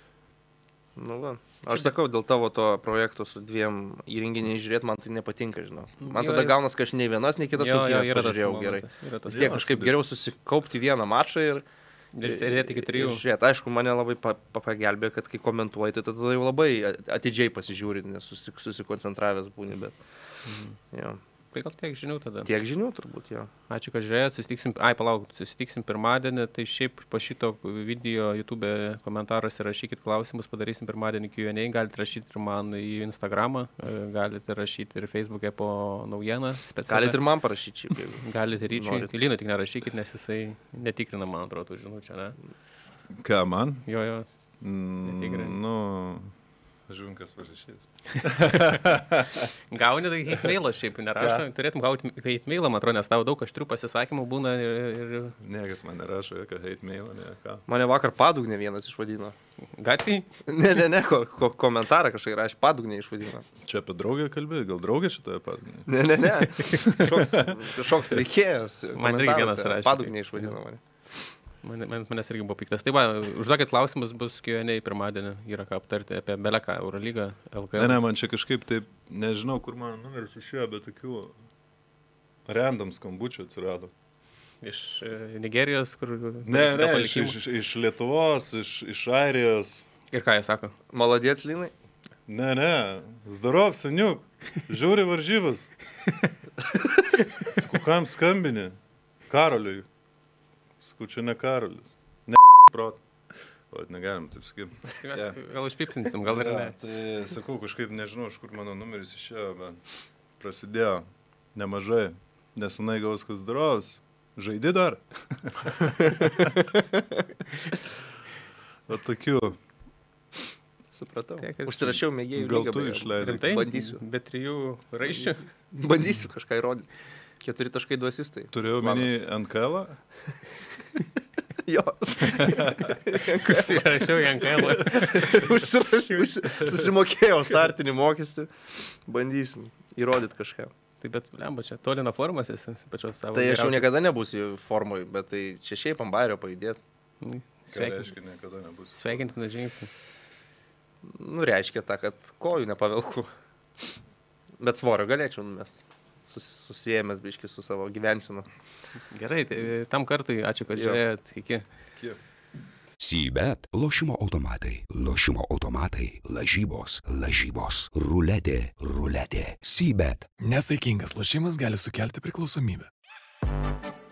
Nu, va. Aš sakau, dėl tavo to projekto su dviem įrenginiais žiūrėti, man tai nepatinka, žinau. Man Jo, tada jo. gaunas, kad aš nei vienas, nei kitas Jo, jo, rungtynes yra tas pažiūrėjau gerai. momentas, yra tas Vis tiek Jo, kažkaip sudėt- geriau susikaupti vieną mačą ir... Ir sėdėti iki trijų. ir žiūrėt, aišku, mane labai pa, pa, pagelbė, kad kai komentuoji, tai tada jau labai atidžiai pasižiūri, nes susi, susikoncentravęs būni, bet... Jo. Tai gal tiek žinių tada. Tiek žinių turbūt, jo. Ačiū, kad žiūrėjot, susitiksim, ai, palauk, susitiksim pirmadienį, tai šiaip po šito video YouTube komentaruose rašykit klausimus, padarysim pirmadienį Q and A, galite rašyti ir man į Instagramą, e, galite rašyti ir Facebook'e po naujieną specialią. Galite ir man parašyti šiaip. jeigu Galite ryčiui, norit. Lynui tik nerašykit, nes jisai netikrina, man atrodo, tų žinučių, ne? ką man? Jo, jo. Mm, Netikrini. nu, žiūrint, kas parašys. Gauni tai hate mailą šiaip, nerašo, turėtum gauti hate mailą, man atrodo, nes tau daug aštrių pasisakymų būna ir, ir Niekas man nerašo, jokio hate mailą, ne ką. Mane vakar padugnė vienas išvadino. gatvėj. Ne, ne, ne, ko, ko, komentarą kažkaip rašė, padugnė išvadino. Čia apie draugę kalbė, gal draugė šitoje pasakė? Ne, ne, ne. Kažkoks, kažkoks veikėjas. Man irgi vienas komentaruose rašė. Padugnė išvadino mane. Man, man, manęs irgi buvo piktas. Tai va, užduokit klausimus, bus Q and A pirmadienį, yra ką aptarti apie Beleką, Eurolygą, L K L. Ne, ne, man čia kažkaip taip, nežinau, kur man numeris išėjo, bet tokių random skambučių atsirado. Iš e, Nigerijos, kur... Ne, be ne, iš, palikimų. iš, iš Lietuvos, iš, iš Airijos. Ir ką jie sako? Maladėts, Linai. Ne, ne, zdarov, seniuk, žiūri varžybas. Sakau, kam skambini? Karoliui. Sakau, čia ne Karolis. Ne, prot. O, negalim taip sakyti. Tai mes Jo. gal užpipsinsim, gal ir ne. Tai sakau, kažkaip nežinau, iš kur mano numeris išėjo, bet prasidėjo nemažai. Nesenai gaus kas daros. Žaidi dar? O tokių. Supratau. Tiek ir- Užsirašiau mėgėjų Gal lygą. tu beje. išleidai? Rimtai? Bandysiu. Be trijų raiščių. Bandysiu kažką įrodyti. Keturi taškai du asistai. Turėjau minį N K L. Jo. Užsirašiau į N K L. Užsirašiau, užsi- susimokėjau startinį mokestį. Bandysim įrodyti kažką. Tai bet, lemba, čia tolina formas esi, pačios savo. Tai aš jau geriausios. niekada nebūsiu formoj, bet tai čia šiaip ant bairio pajudėti. Mm, Ką sveikint- reiškia, niekada nebus. Sveikintina žingsnis. Nu, reiškia tą, kad kojų nepavelku. Bet svorio galėčiau numesti. Sus, susijęmęs biški su savo gyvensinu. Gerai, tai tam kartui ačiū, kad Jo. žiūrėjot. Iki. Kiek? Sybet, lošimo automatai, lošimo automatai, lažybos, lažybos, ruletė, ruletė, Sybet. Nesaikingas lošimas gali sukelti priklausomybę.